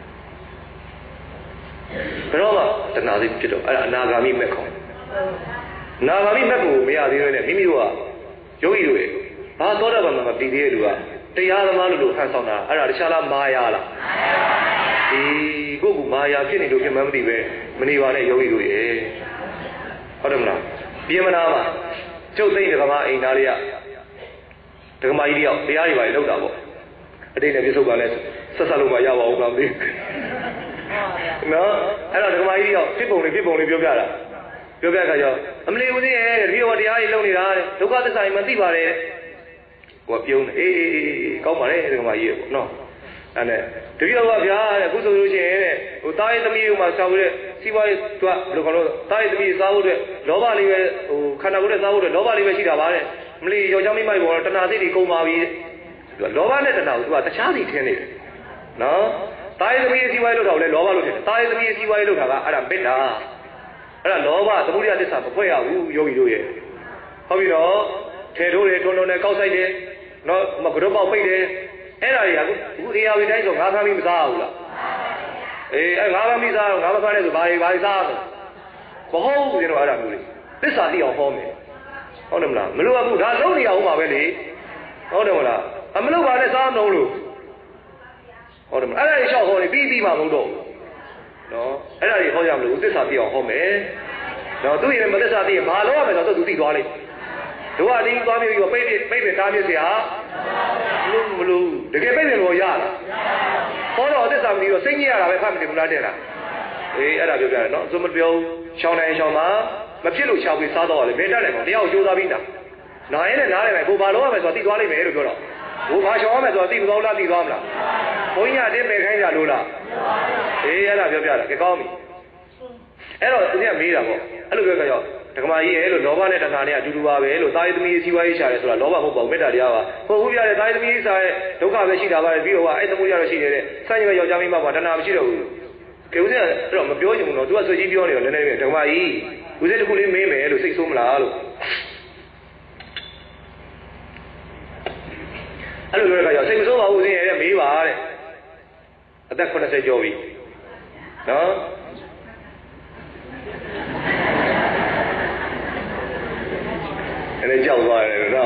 ဘယ်တော့မှတဏှာစိတ်ဖြစ်တော့အဲ့ဒါအနာဂါမိမဲ့ခေါ်နာဂါမိမဲ့ကိုမရသေးဘဲနဲ့မိမိတို့ကယောဂီတို့ရဲ့ဘာသောတာပန်မှာမပြီးသေးတဲ့လူကတရားသမားလို့ဟန်ဆောင်တာအဲ့ဒါတခြားလားမာယာလားဒီကိုယ့်ကမာယာဖြစ်နေလို့ဖြစ်မှန်းမသိပဲမနေပါနဲ့ယောဂီတို့ရဲ့ဟုတ်တယ်မလားပြင်မနာမှာကျုပ်သိတဲ့ကမ္ဘာအိမ်သားလေးကဒကမာကြီးတယောက်တရားတွေပါလောက်တာပေါ့အတိတ်နဲ့ပြစ္ဆုတ်ကလည်းဆက်ဆက်လို့မရပါဘူးကောင်သေးနော်အဲ့တော့ဒကမာကြီးတယောက်ဖြစ်ပုံလေးပြောပြတာပြောပြခါကျတော့အမလီဦးစင်းရဲ့ဒီရောတရားကြီးလုံနေတာတဲ့ဒုက္ခသစ္စာကြီးမသိပါနဲ့ကိုကပြုံးအေးကောင်းပါလေဒကမာကြီးရဲ့ပေါ့နော်အဲ့နဲ့တပည့်တော်ကဗျာတဲ့အခုဆိုလို့ရှိရင်တဲ့ဟိုတားရဲ့သမီးတို့မှစားဖို့တဲ့စီးပွားရေးသူကဘယ်လိုခေါ်လို့တားရဲ့သမီးစားဖို့တဲ့လောဘလေးပဲဟိုခန္ဓာကိုယ်နဲ့စားဖို့တဲ့လောဘလေးပဲရှိတာပါတဲ့မလီယောက်ျားမိန်းမဘောတဏှာစိတ်တွေကုန်ပါပြီသူကလောဘနဲ့တဏှာကိုသူကတခြားစီထင်းနေတယ်နော်တားရဲ့သမီးစီးပွားရေးလုပ်တာကိုလည်းလောဘလို့ထင်တယ်တားရဲ့သမီးစီးပွားရေးလုပ်တာကအဲ့ဒါမေတ္တာအဲ့ဒါလောဘသမုဒိယသစ္စာမဖွဲ့ရဘူးယောဂီတို့ရဲ့ဟုတ်ပြီတော့ထေထိုးတွေထွန်းနဲ့ကောက်ဆိုင်တယ်နော်မကရုပ်ပေါက်ပိတ်တယ်အဲ့ဒါကြီးအခုအေယာဝီတိုင်းဆိုငါးဖမ်းပြီးမစားဘူးလားအေးအဲ့ငါးဖမ်းပြီးစားတော့ငါးမဖမ်းနဲ့ဆိုဘာကြီးစားတော့မဟုတ်ဘူးကျွန်တော်အဲ့ဒါမျိုးလေးသစ္စာသိအောင်ဟောမယ်ဟုတ်တယ်မလားမလို့အခုဒါလုံးနေအောင်ပါပဲလေဟုတ်တယ်မလားအမလို့ပါနဲ့စားမလို့ဟုတ်တယ်မလားအဲ့ဒါကြီးလျှောက်ဟောနေပြီးမှမဟုတ်တော့နော်အဲ့ဒါကြီးဟောရမလို့သစ္စာသိအောင်ဟောမယ်နော်သူရင်မသစ္စာသိရင်ဘာလို့ရမလဲဆိုတော့သူသိသွားလိမ့်တို့ကအတင်းသွားပြီးပိတ်တားပြစ်เสียမလို့တကယ်ပိတ်တယ်လို့ရလားဟောတော့သစ္စာမသိတော့စိတ်ညစ်ရတာပဲဖတ်မသိဘူးလားတဲ့လားအေးအဲ့ဒါပြောပြတယ်နော်ဆိုမပြောရှောင်းတိုင်းရှောင်းမှာမဖြစ်လို့ရှာဖွေစားတော့လေဘယ်တက်လိုက်မလဲတရားကိုကြိုးစားပြီးနားရင်လည်းနားလိုက်မယ်ဘို့ဘာလို့ရမယ်ဆိုတော့သိသွားလိမ့်မယ်လို့ပြောတော့ဘို့ဘာရှောင်းရမယ်ဆိုတော့သိမသွားလားသိသွားမလားဘုန်းကြီးအတင်းပယ်ခိုင်းကြလို့လားအေးအဲ့ဒါပြောပြတာကြကောင်းပြီအဲ့တော့သူကမေးတာပေါ့အဲ့လိုပြောကြရောဒကမာကြီးရဲ့လို့လောဘနဲ့တဏှာနဲ့အတူတူပါပဲလို့တာယသမီးစီဝါရေးရှာတယ်ဆိုတာလောဘမဟုတ်ပါဘူးမေတ္တာတရားပါဟုတ်ဘူးပြတဲ့တာယသမီးစားရဲ့ဒုက္ခပဲရှိတာပါလေပြီးတော့အဲ့သမုဒ္ဒရာရှိနေတဲ့စัจ jin ပဲယောက်ျားမိန်းမပါတဏှာမရှိတော့ဘူးကေဦးစင်းအဲ့တော့မပြောချင်ဘူးနော်သူကဆွေကြီးပြောနေတော့နည်းနည်းပဲဒကမာကြီးဦးစင်းတစ်ခုလေးမေးမယ်လို့စိတ်ဆိုးမလားလို့အဲ့လိုပြောတဲ့အခါကျစိတ်မဆိုးပါဘူးဦးစင်းရဲ့မေးပါတဲ့အသက်80ကျော်ပြီနော်အဲ့ဒါကြောက်သွားတယ်နော်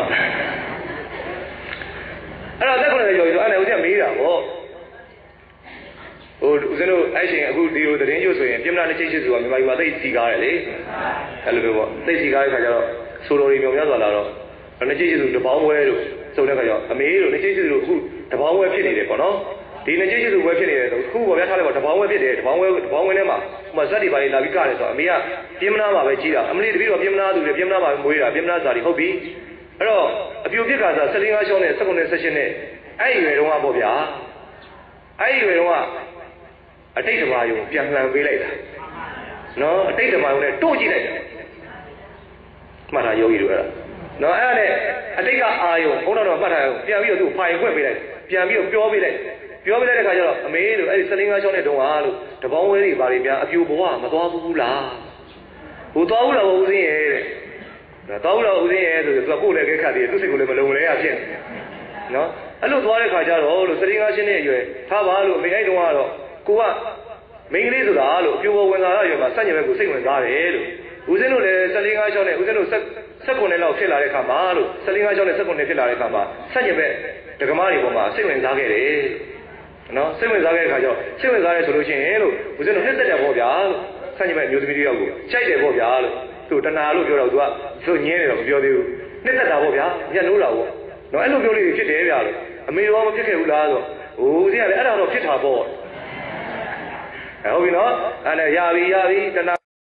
အဲ့တော့တက်ခွင့်ရရောဆိုအဲ့ဒါဦးဇင်းမေးတာပေါ့ဟိုဦးဇင်းတို့အဲ့ချိန်အခုဒီလိုသတင်းကျိုးဆိုရင်ပြမနာတစ်ချိတ်ရှိဆိုတာမြန်မာပြည်မှာသိစီကားတယ်လေအဲ့လိုပဲပေါ့သိစီကားတဲ့ခါကျတော့ဆိုတော်တွေမြောင်များစွာလာတော့နှစ်ချိတ်ရှိသူတပေါင်းဝဲတို့စုံတဲ့ခါကျတော့အမေတို့နှစ်ချိတ်ရှိသူတို့အခုတပေါင်းဝဲဖြစ်နေတယ်ပေါ့နော်ဒီနှစ်ချိတ်ရှိသူဝဲဖြစ်နေတယ်ဆိုခုပေါ်ပြထားလိုက်ပေါ့တပေါင်းဝဲဖြစ်တယ်တပေါင်းဝဲထဲမှာဟိုမှာဇက်တွေပါလာပြီးကားတယ်ဆိုတော့အမေကပြမနာမှာပဲကြီးတာအမလေးတပည့်တော်ပြမနာသူတွေပြမနာမှာမွေးတာပြမနာစာတွေဟုတ်ပြီအဲ့တော့အပြိုပြစ်ကစား14 5ချောင်းနဲ့19 16နဲ့အဲ့ဒီရွယ်တုန်းကပေါ့ဗျာအဲ့ဒီရွယ်တုန်းကအတိတ်ဓမ္မယုံပြန်လှန်ပေးလိုက်တာနော်အတိတ်ဓမ္မယုံနဲ့တို့ကြည့်လိုက်တယ်မှတ်ထားယောဂီတို့အဲ့ဒါနော်အဲ့ဒါနဲ့အတိတ်ကအာယုံဘုန်းတော်တော်မှတ်ထားပြန်ပြီးတော့သူ့ဖိုင်ခွင့်ပေးလိုက်ပြန်ပြီးတော့ပြောပေးလိုက်တဲ့ခါကျတော့အမေလို့အဲ့ဒီ14 5ချောင်းနဲ့တုန်းကလို့တပေါင်းဝဲတွေဘာတွေများအပြိုဘဝမသွားဘူးလားဟိုသွားဘူးလားဦးစင်းရဲ့တဲ့သွားဘူးလားဦးစင်းရဲ့ဆိုတော့သူကကိုယ်လည်းခဲခတ်သေးတယ်သူစိတ်ကိုလည်းမလုံလဲရဖြစ်နော်အဲ့လိုသွားတဲ့ခါကျတော့လို့14 5ရှင်းနဲ့အရွယ်ထားပါလို့အမေအဲ့တုန်းကတော့ကိုကမိန်းကလေးဆိုတာလို့အပြိုဘဝင်လာတဲ့ရွယ်မှာစัจ jin ဘက်ကိုစိတ်ဝင်စားတယ်လို့ဦးစင်းတို့လည်း14 5ချောင်းနဲ့ဦးစင်းတို့19လောက်ဖြစ်လာတဲ့ခါမှာလို့14 5ချောင်းနဲ့19ဖြစ်လာတဲ့ခါမှာစัจ jin ဘက်ဒကမားတွေပေါ်မှာစိတ်ဝင်စားခဲ့တယ်နော်စိတ်ဝင်စားခဲ့တဲ့ခါကျတော့စိတ်ဝင်စားရဲဆိုလို့ရှိရင်လို့ဦးဇင်းတို့နှစ်သက်တယ်ပေါ့ဗျာလို့ဆန့်ကျင်မဲ့မျိုးသမီးတယောက်ကိုကြိုက်တယ်ပေါ့ဗျာလို့သူတဏှာလို့ပြောတော့သူကသူညင်းနေတော့မပြောသေးဘူးနှစ်သက်တာပေါ့ဗျာညှက်လို့တာပေါ့နော်အဲ့လိုပြောလေးဖြစ်တယ်ဗျာလို့အမေရောမဖြစ်ခဲ့ဘူးလားဆိုဦးဇင်းကလည်းအဲ့ဒါတော့ဖြစ်တာပေါ့ဟုတ်ပြီနော်အဲ့ဒါရပြီတဏှာ